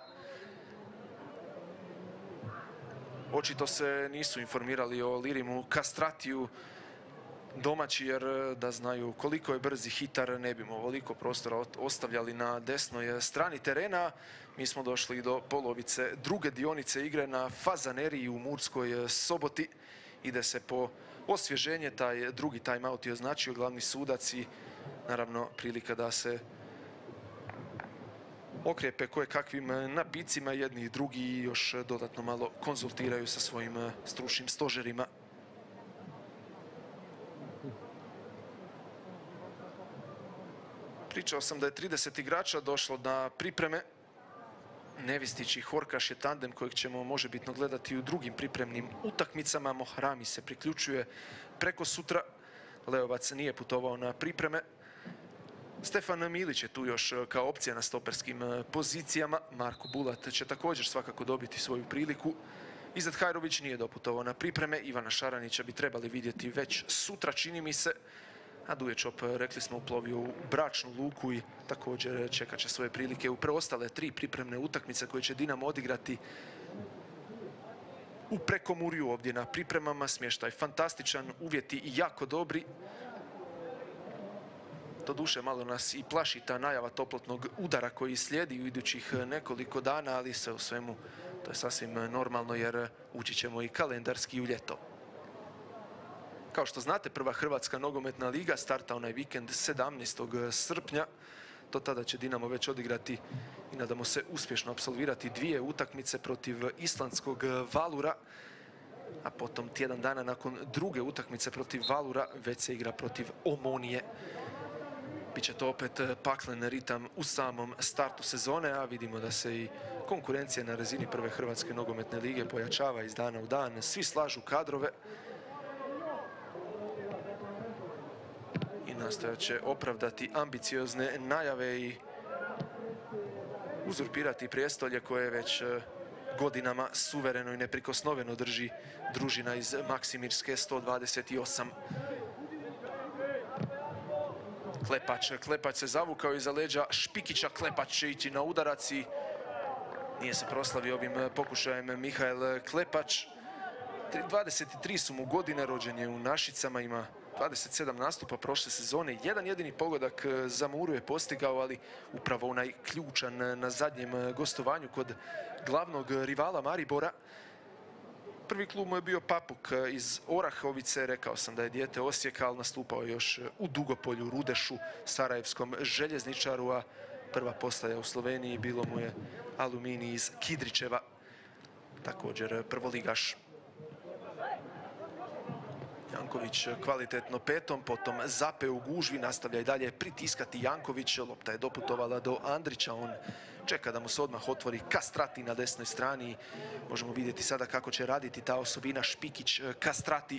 Očito se nisu informirali o Lirimu Kastratiju domaći, jer da znaju koliko je brzi hitar ne bi mu ovoliko prostora ostavljali na desnoj strani terena. Mi smo došli do polovice druge dionice igre na Fazaneriji u Murskoj Soboti. Ide se po osvježenje, taj drugi timeout je označio glavni sudac i naravno prilika da se okrijepe koje kakvim napicima, jedni i drugi još dodatno malo konzultiraju sa svojim stručnim stožerima. Pričao sam da je 30 igrača došlo na pripreme. Nevistić i Horkaš je tandem kojeg ćemo možebitno gledati u drugim pripremnim utakmicama. Mohrami se priključuje preko sutra. Leovac nije putovao na pripreme. Stefan Milić je tu još kao opcija na stoperskim pozicijama. Marko Bulat će također svakako dobiti svoju priliku. Izet Hajrović nije doputovao na pripreme. Ivana Šaranića bi trebali vidjeti već sutra, čini mi se. A Duječop, rekli smo, uplovio u Bračnu luku i također čekat će svoje prilike u preostale 3 pripremne utakmice koje će Dinamo odigrati u Prekomurju. Ovdje na pripremama smještaj fantastičan, uvjeti jako dobri. Doduše malo nas i plaši ta najava toplotnog udara koji slijedi u idućih nekoliko dana, ali sve u svemu to je sasvim normalno jer ući ćemo i kalendarski u ljeto. Kao što znate, prva Hrvatska nogometna liga starta onaj vikend 17. srpnja. Do tada će Dinamo već odigrati i nadamo se uspješno apsolvirati 2 utakmice protiv islandskog Valura, a potom tjedan dana nakon druge utakmice protiv Valura već se igra protiv Omonije. Biće to opet paklen ritam u samom startu sezone, a vidimo da se i konkurencija na razini prve Hrvatske nogometne lige pojačava iz dana u dan. Svi slažu kadrove i nastojat će opravdati ambiciozne najave i uzurpirati prijestolje koje već godinama suvereno i neprikosnoveno drži družina iz Maksimirske 128. Klepač se zavukao iza leđa Špikića. Klepač će ići na udarac i nije se proslavio ovim pokušajem Mihael Klepač. 23 su mu godine, rođen je u Našicama, ima 27 nastupa prošle sezone. Jedan jedini pogodak za Muru je postigao, ali upravo onaj ključan na zadnjem gostovanju kod glavnog rivala Maribora. Prvi klub mu je bio Papuk iz Orahovice. Rekao sam da je dijete Osijeka, ali nastupao je još u Dugopolju, Rudešu, Sarajevskom Željezničaru, a prva postaja u Sloveniji bilo mu je Aluminij iz Kidričeva, također prvoligaš. Janković kvalitetno petom, potom Zape u gužvi, nastavlja i dalje pritiskati Janković. Lopta je doputovala do Andrića, on čeka da mu se odmah otvori Kastrati na desnoj strani. Možemo vidjeti sada kako će raditi ta osobina Špikić-Kastrati.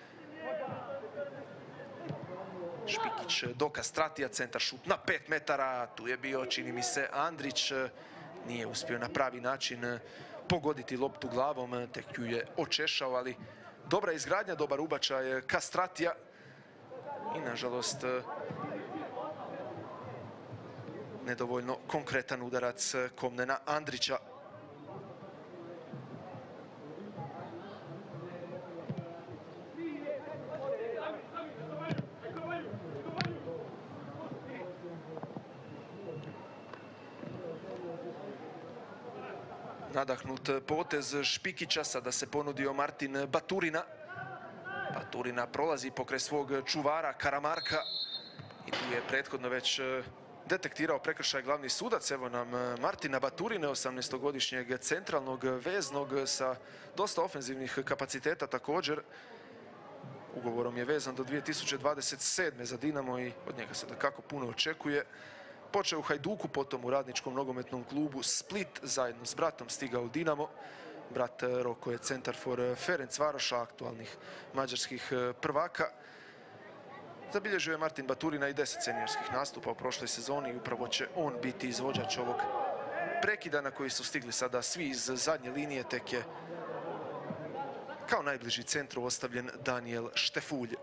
Špikić do Kastratija, centar šut na 5 metara. Tu je bio, čini mi se, Andrić. Nije uspio na pravi način pogoditi loptu glavom, tek ju je očešao, ali dobra izgradnja, dobar ubačaj Kastratija i nažalost nedovoljno konkretan udarac Komnena Andrića. Nadahnut potez Špikića, sada se ponudio Martin Baturina. Baturina prolazi pokraj svog čuvara Karamarka i tu je prethodno već detektirao prekršaj glavni sudac. Evo nam Martina Baturine, 18-godišnjeg centralnog veznog sa dosta ofenzivnih kapaciteta također. Ugovorom je vezan do 2027. za Dinamo i od njega se dakako puno očekuje. Počeo u Hajduku, potom u radničkom nogometnom klubu Split, zajedno s bratom stigao u Dinamo. Brat Roko je centar for Ferencvaroša, aktualnih mađarskih prvaka. Zabilježio je Martin Baturina i 10 seniorskih nastupa u prošloj sezoni i upravo će on biti izvođač ovog prekida na koji su stigli sada svi iz zadnje linije, tek je kao najbliži centru ostavljen Daniel Štefulj.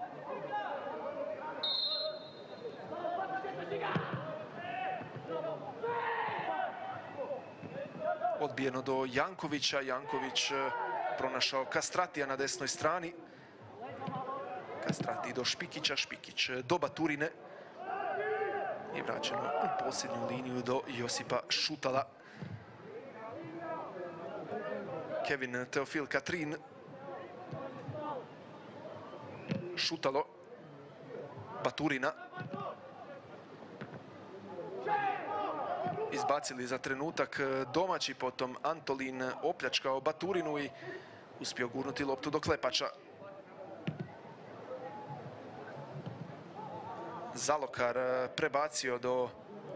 Odbijeno do Jankovića. Janković pronašao Kastratija na desnoj strani. Kastrati do Špikića, Špikić do Baturine. I vraćeno u posljednju liniju do Josipa Šutala. Kevin Teofil Katrin. Šutalo. Baturina. Izbacili za trenutak domaći, potom Antolin opljačkao Baturinu i uspio gurnuti loptu do Klepača. Zalokar prebacio do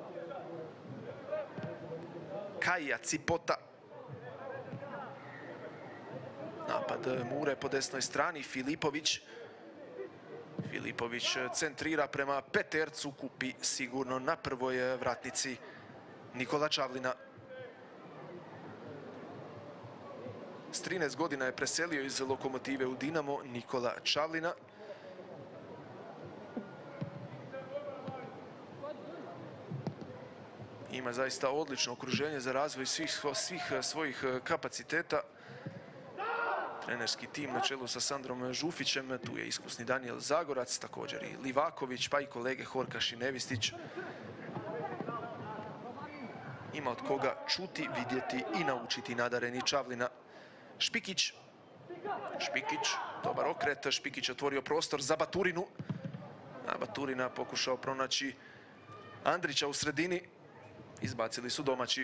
Kaija Cipota. Napad Mure po desnoj strani, Filipović. Filipović centrira prema Petercu, kupi sigurno na prvoj vratnici Nikola Čavlina. S 13 godina je preselio iz Lokomotive u Dinamo Nikola Čavlina. Ima zaista odlično okruženje za razvoj svih svojih kapaciteta. Trenerski tim na čelu sa Sandrom Žufićem, tu je iskusni Daniel Zagorac, također i Livaković, pa i kolege Horkaš i Nevistić. Ima od koga čuti, vidjeti i naučiti nadareni Čavlina. Špikić. Špikić Dobar okret, Špikić otvorio prostor za Baturinu. A Baturina pokušao pronaći Andrića u sredini. Izbacili su domaći.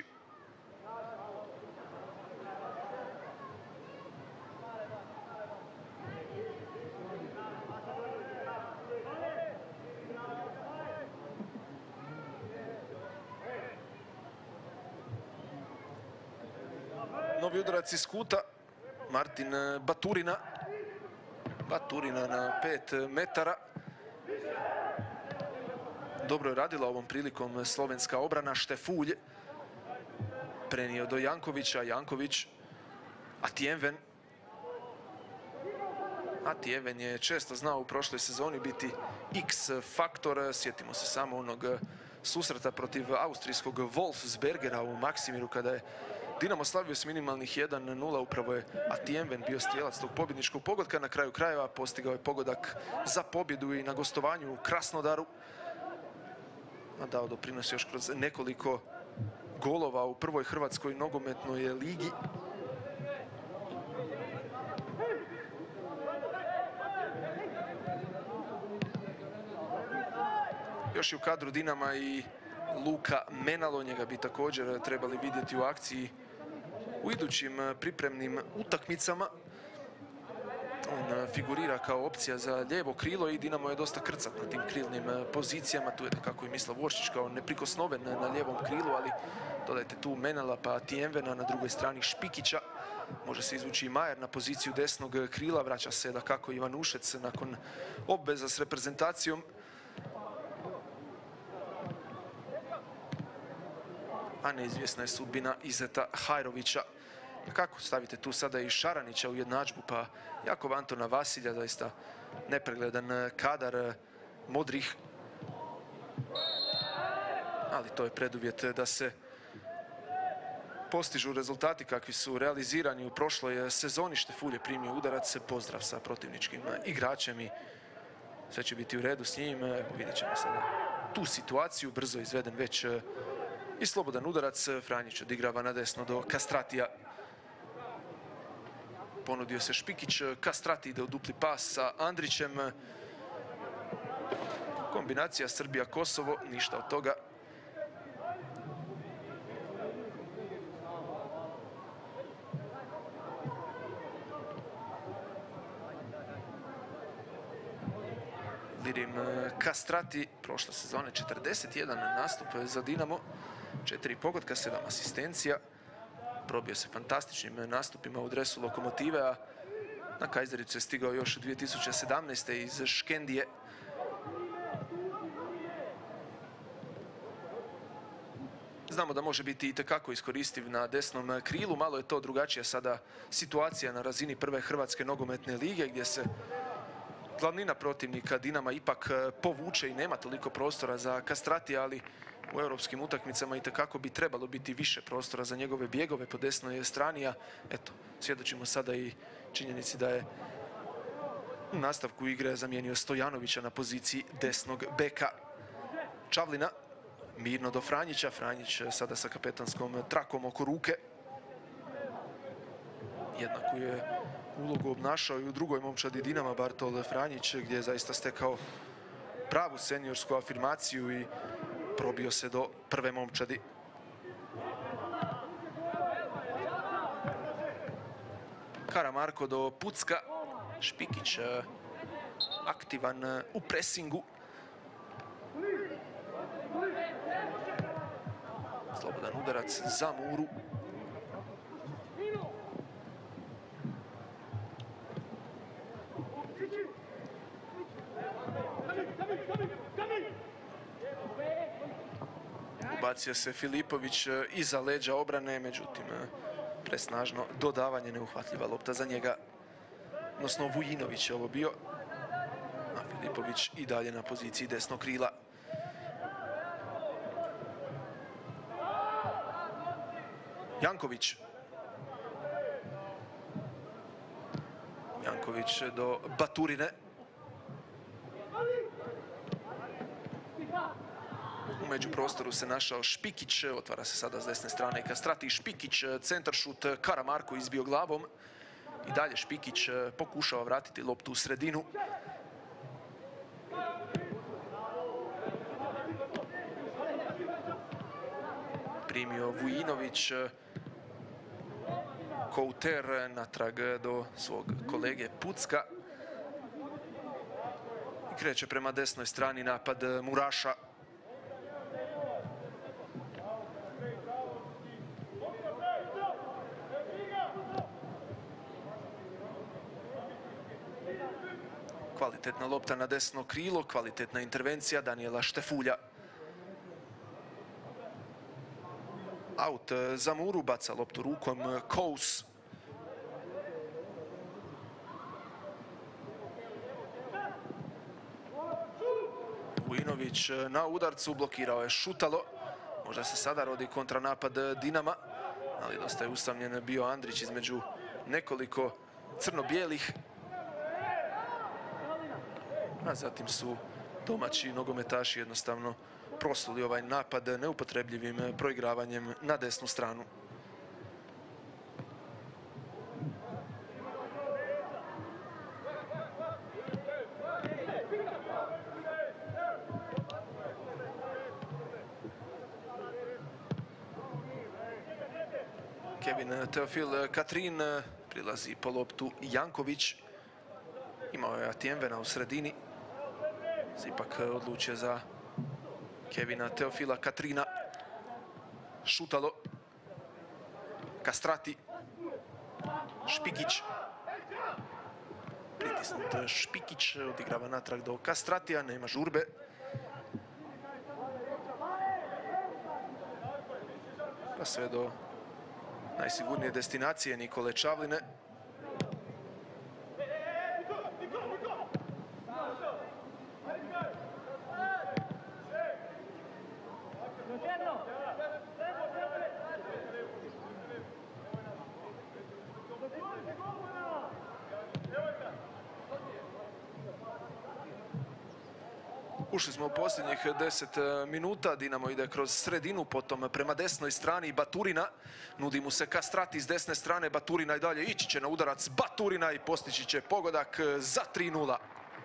Novi udarac iz kuta. Martin Baturina. Baturina na 5 metara. Dobro je radila ovom prilikom slovenska obrana. Štefulj prenio do Jankovića. Janković. Atienven. Atienven je često znao u prošloj sezoni biti X faktor. Sjetimo se samo onog susreta protiv austrijskog Wolfsbergera u Maksimiru kada je Dinamo slavio s minimalnih 1-0. Upravo je Atienven bio strijelac tog pobjedničkog pogotka. Na kraju krajeva postigao je pogodak za pobjedu i na gostovanju u Krasnodaru. A dao doprinos još kroz nekoliko golova u prvoj hrvatskoj nogometnoj ligi. Još je u kadru Dinama i Luka Menalo. Njega bi također trebali vidjeti u akciji u idućim pripremnim utakmicama. On figurira kao opcija za lijevo krilo i Dinamo je dosta krcat na tim krilnim pozicijama. Tu je kako i Mislav Voršić kao neprikosnoven na lijevom krilu, ali dodajte tu Menala pa Atienvena, na drugoj strani Špikića. Može se izvući i Majer na poziciju desnog krila. Vraća se kako Ivan Ušec nakon obveza s reprezentacijom. A neizvjesna je sudbina Izeta Hajrovića. Kako stavite tu sada i Šaranića u jednadžbu, pa Jakov Antona Vasilja, zaista nepregledan kadar modrih. Ali to je preduvjet da se postižu rezultati kakvi su realizirani u prošloj sezoni. Štefulj je primio udarac, pozdrav sa protivničkim igračem i sve će biti u redu s njim. Vidjet ćemo sada tu situaciju, brzo izveden već i slobodan udarac. Franjić odigrava na desno do Kastratija. Ponudio se Špikić, Kastrati ide u dupli pas sa Andrićem. Kombinacija Srbija-Kosovo, ništa od toga. Lirim Kastrati, prošle sezone 41 nastup za Dinamo, 4 pogotka, 7 asistencija. Probio se fantastičnim nastupima u dresu Lokomotive, a na Kajzericu je stigao još 2017. iz Škendije. Znamo da može biti itekako iskoristiv na desnom krilu. Malo je to drugačija sada situacija na razini prve hrvatske nogometne lige, gdje se glavnina protivnika Dinama ipak povuče i nema toliko prostora za Kastrati, ali u europskim utakmicama itekako bi trebalo biti više prostora za njegove bjegove po desnoj strani. A eto, svjedočimo sada i činjenici da je u nastavku igre zamijenio Stojanovića na poziciji desnog beka. Čavlina mirno do Franjića. Franjić sada sa kapetanskom trakom oko ruke. Jednaku je ulogu obnašao i u drugoj momčadi Dinama Bartol Franjić, gdje je zaista stekao pravu seniorsku afirmaciju i probio se do prve momčadi. Karamarko do Pucka. Špikić aktivan u presingu. Slobodan udarac za Muru. Ubacio se Filipović iza leđa obrane, međutim presnažno dodavanje, neuhvatljiva lopta za njega. Odnosno Vujinović je ovo bio, a Filipović i dalje na poziciji desnog krila. Janković. Janković do Baturine. U međuprostoru se našao Špikić, otvara se sada s desne strane Kastrati. Špikić, centaršut, Karamarko izbio glavom. I dalje Špikić pokušava vratiti loptu u sredinu. Primio Vujinović. Kouter natrag do svog kolege Pucka. I kreće prema desnoj strani napad Muraša. Kvalitetna lopta na desno krilo, kvalitetna intervencija Danijela Štefulja. Aut za Muru, baca loptu rukom Kous. Vujinović na udarcu, blokirao je Šutalo. Možda se sada rodi kontranapad Dinama, ali dosta je usamljen bio Andrić između nekoliko crno-bijelih. A zatim su domaći nogometaši jednostavno prosuli ovaj napad neupotrebljivim proigravanjem na desnu stranu. Kevin Teofil Katrin prilazi po loptu Janković. Imao je Atienvena u sredini. Ipak odlučio za Kevina Teofila Katrina. Šutalo. Kastrati. Špikić. Pritisnut Špikić. Odigrava natrag do Kastratija. Nema žurbe. Pa sve do najsigurnije destinacije Nikole Čavline. Ušli smo u posljednjih 10 minuta. Dinamo ide kroz sredinu, potom prema desnoj strani Baturina. Nudi mu se Kastrati s desne strane. Baturina i dalje ići će na udarac Baturina i postići će pogodak za 3:0.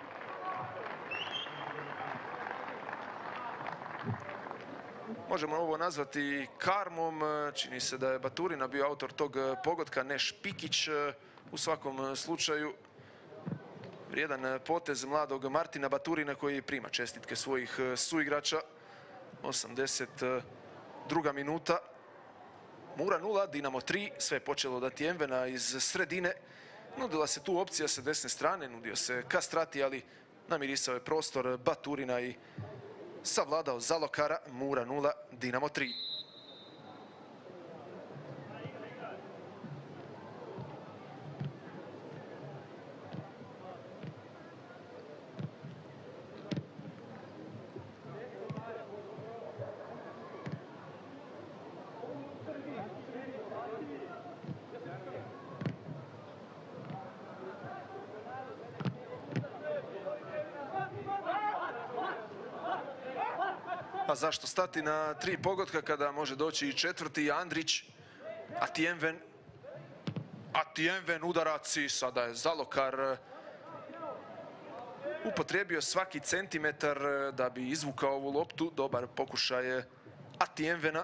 Možemo ovo nazvati karmom. Čini se da je Baturina bio autor tog pogotka, ne Špikić. U svakom slučaju vrijedan potez mladog Martina Baturina koji prima čestitke svojih suigrača. 82. minuta. Mura 0, Dinamo 3. Sve je počelo od Atienvena iz sredine. Nudila se tu opcija sa desne strane, nudio se Kastrati, ali namirisao je prostor Baturina i savladao Zalokara. Mura 0, Dinamo 3. Pa zašto stati na 3 pogotka kada može doći i četvrti? Andrić, Atienven udarac i sada je Zalokar upotrijebio svaki centimetar da bi izvukao ovu loptu. Dobar pokušaj Atienvena.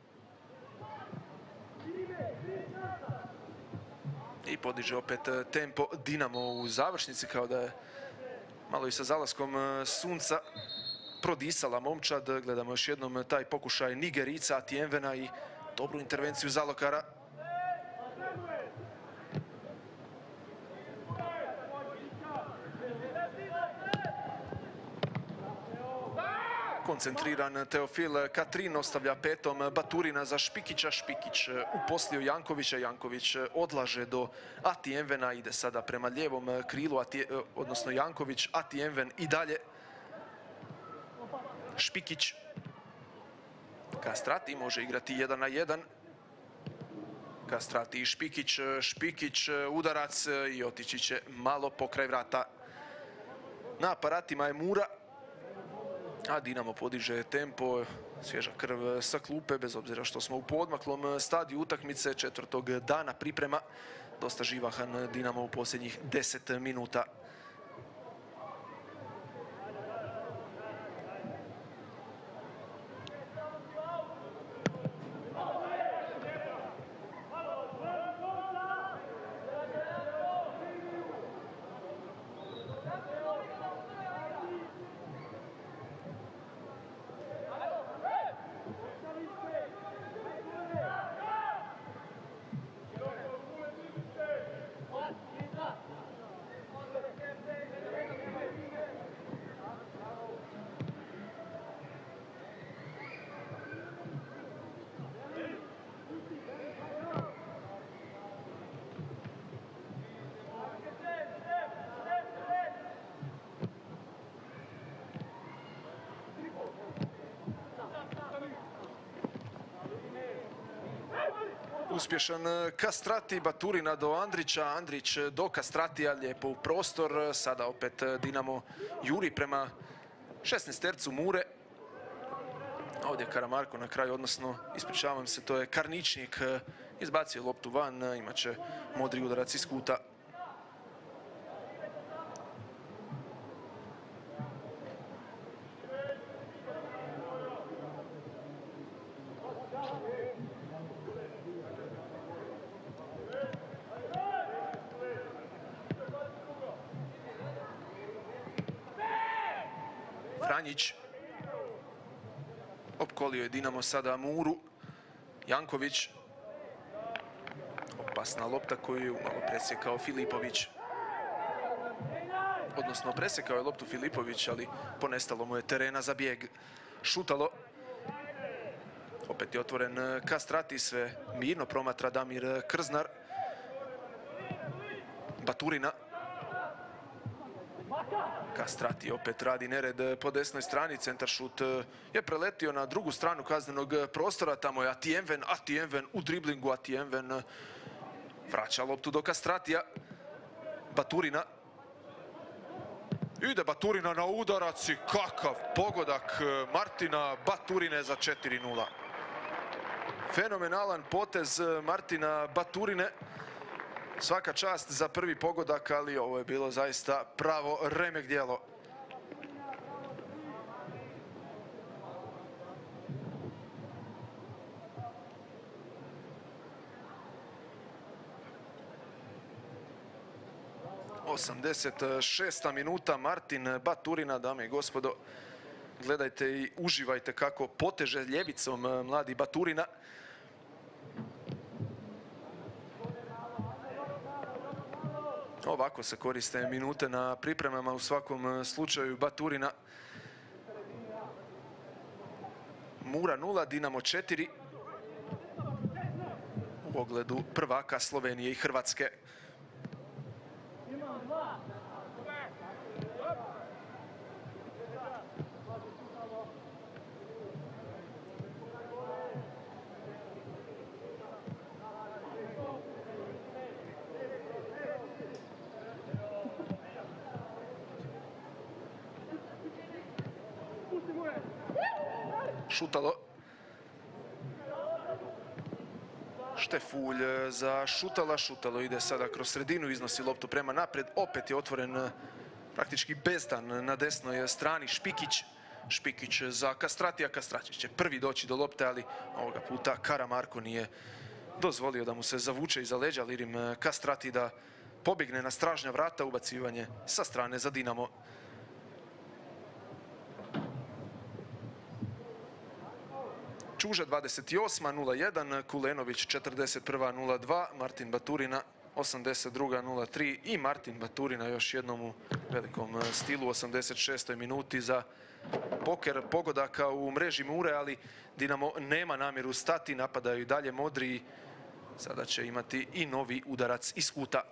I podiže opet tempo Dinamo u završnici, kao da je malo i sa zalaskom sunca prodisala momčad. Gledamo još jednom taj pokušaj Nigerica Atienvena i dobru intervenciju Zalokara. Koncentriran Teofil Katrin ostavlja petom Baturina za Špikića. Špikić uposlio Jankovića. Janković odlaže do Atienvena. Ide sada prema lijevom krilu, odnosno Janković. Atienven i dalje. Špikić. Kastrati može igrati 1 na 1. Kastrati i Špikić. Špikić udarac i otići će malo pokraj vrata. Na aparatima je Mura. A Dinamo podiže tempo, svježa krv sa klupe, bez obzira što smo u poodmaklom stadiju utakmice 4. dana priprema dosta živahan Dinamo u posljednjih 10 minuta. Uspješan Kastrati, Baturina do Andrića, Andrić do Kastratija, lijepo u prostor. Sada opet Dinamo juri prema 16-tercu Mure. Ovdje Karamarko na kraju, odnosno, ispričavam se, to je Karničnik, izbacio loptu van, imat će modri udarac iz kuta. Franjić. Opkolio je Dinamo sada Muru. Janković. Opasna lopta koju je malo presjekao Filipović. Odnosno, presjekao je loptu Filipović, ali ponestalo mu je terena za bijeg. Šutalo. Opet je otvoren Kastrati, sve mirno promatra Damir Krznar. Baturina. Kastrati opet radi nered po desnoj strani, centar šut je preletio na drugu stranu kaznenog prostora, tamo je Atienven u driblingu, Atienven vraća loptu do Kastratija. Baturina. Ide Baturina na udarac i kakav pogodak Martina Baturine za 4:0. Fenomenalan potez Martina Baturine. Svaka čast za prvi pogodak, ali ovo je bilo zaista pravo remek djelo. ...86. minuta, Martin Baturina, dame i gospodo. Gledajte i uživajte kako poteže ljevicom mladi Baturina. Ovako se koriste minute na pripremama, u svakom slučaju Baturina. Mura 0, Dinamo 4. U ogledu prvaka Slovenije i Hrvatske. Šutalo. Štefulj za Šutala. Šutalo ide sada kroz sredinu, iznosi loptu prema naprijed. Opet je otvoren praktički bezdan na desnoj strani Špikić. Špikić za Kastratija. Kastratić će prvi doći do lopte, ali ovoga puta Karamarko nije dozvolio da mu se zavuče iza leđa Lirim Kastrati, da pobjegne na stražnja vrata. Ubacivanje sa strane za Dinamo. Čuža 28. 0:1, Kulenović 41. 0:2, Martin Baturina 82. 0:3 i Martin Baturina još jednom u velikom stilu 86. minuti za poker pogodaka u mreži Mure, ali Dinamo nema namjeru stati, napadaju i dalje modri. Sada će imati i novi udarac iz kuta.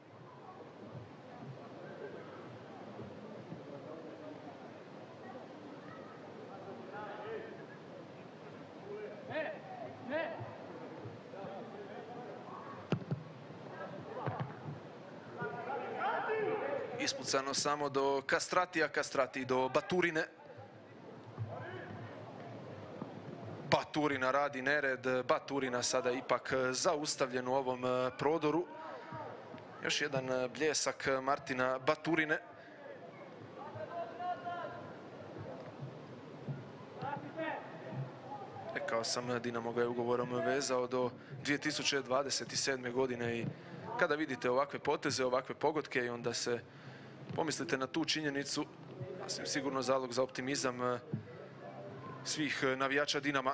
Ispucano samo do Kastratija, Kastrati do Baturine. Baturina radi nered, Baturina sada ipak zaustavljen u ovom prodoru. Još jedan bljesak Martina Baturine. Rekao sam, Dinamo ga je ugovorom vezao do 2027. godine i kada vidite ovakve poteze, ovakve pogodke i onda se pomislite na tu činjenicu, sasvim sigurno zalog za optimizam svih navijača Dinama.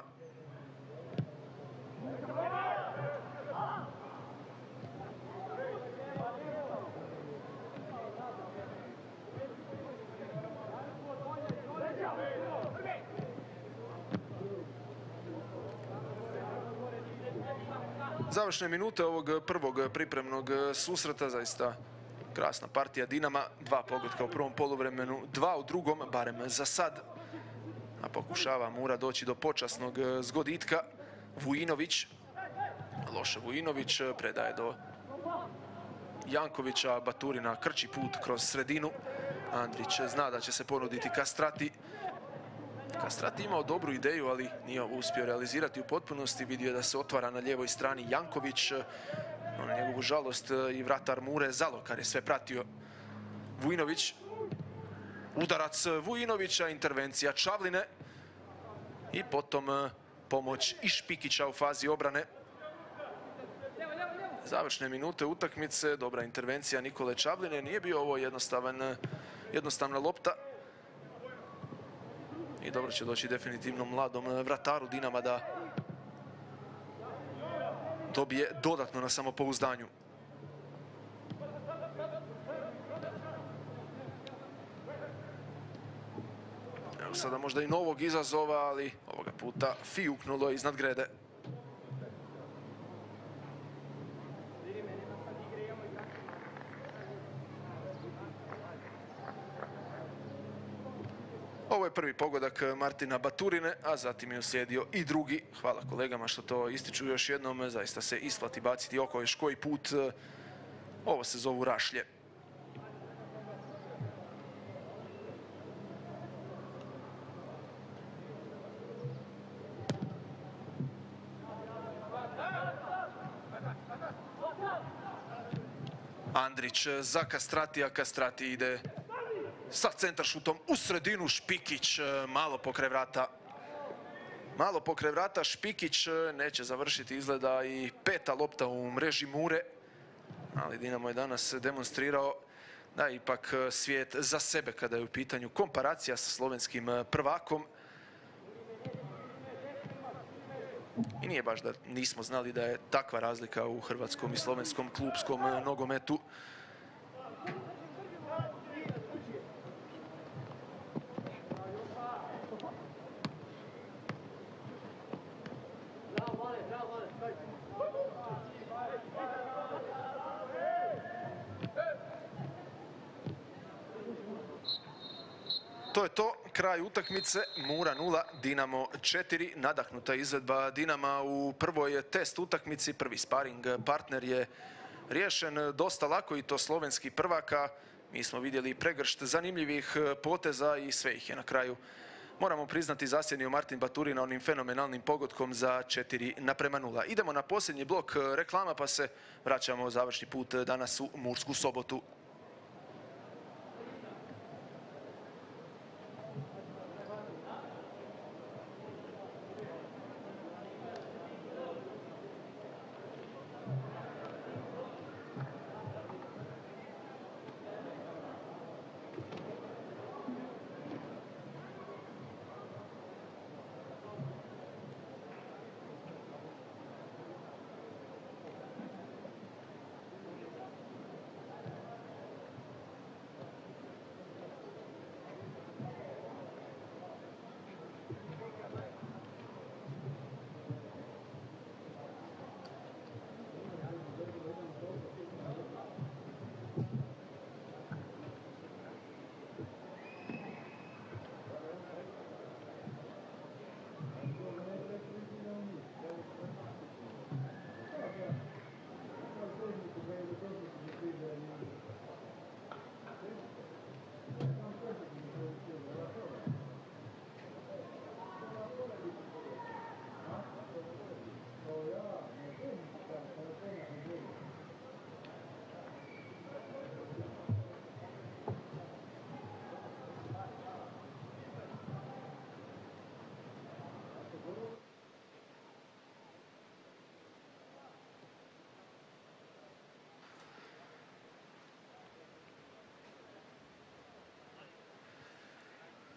Završne minute ovog prvog pripremnog susreta, zaista krasna partija Dinama, 2 pogotka u prvom poluvremenu, 2 u drugom, barem za sad. A pokušava Mura doći do počasnog zgoditka. Vujinović, loše Vujinović, predaje do Jankovića, Baturina krči put kroz sredinu. Andrić zna da će se ponuditi Kastrati. Kastrati imao dobru ideju, ali nije uspio realizirati u potpunosti. Vidio je da se otvara na lijevoj strani Janković. No, na njegovu žalost i vratar Mure Zalokar je sve pratio. Vujinović, udarac Vujinovića, intervencija Čavline i potom pomoć i Špikića u fazi obrane. Završne minute utakmice, dobra intervencija Nikole Čavline. Nije bio ovo jednostavna lopta. I dobro će doći definitivno mladom vrataru Dinama da dobije dodatno na samopouzdanju. Evo sada možda i novog izazova, ali ovoga puta fijuknulo iznad grede. Ovo je prvi pogodak Martina Baturine, a zatim je uslijedio i drugi. Hvala kolegama što to ističu još jednom. Zaista se isplati baciti oko još koji put. Ovo se zovu rašlje. Andrić za Kastratija. Kastrati ide sa centaršutom u sredinu. Špikić malo pokraj vrata. Malo pokraj vrata. Špikić neće završiti izgleda i 5. lopta u mreži Mure. Ali Dinamo je danas demonstrirao da je ipak svijet za sebe kada je u pitanju komparacija sa slovenskim prvakom. I nije baš da nismo znali da je takva razlika u hrvatskom i slovenskom klupskom nogometu. To je to, kraj utakmice, Mura 0, Dinamo 4, nadahnuta izvedba Dinama u prvoj test utakmici, prvi sparing partner je riješen dosta lako i to slovenski prvaka. Mi smo vidjeli pregršt zanimljivih poteza i sve ih je na kraju, moramo priznati, zasjenio Martin Baturina onim fenomenalnim pogodkom za 4:0. Idemo na posljednji blok reklama pa se vraćamo završni put danas u Mursku Sobotu.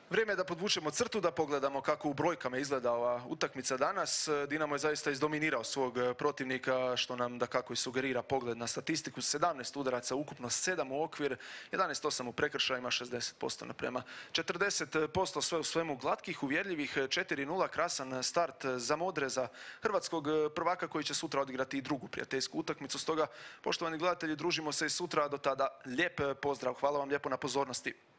Vrijeme je da podvučemo crtu, da pogledamo kako u brojkama izgleda ova utakmica danas. Dinamo je zaista izdominirao svog protivnika, što nam da kako i sugerira pogled na statistiku. 17 udaraca, ukupno 7 u okvir, 11-8 u prekršajima, 60% naprema 40%, sve u svemu glatkih, uvjerljivih, 4-0, krasan start za modre, za hrvatskog prvaka koji će sutra odigrati i drugu prijateljsku utakmicu. Stoga, poštovani gledatelji, družimo se i sutra, do tada lijep pozdrav. Hvala vam lijepo na pozornosti.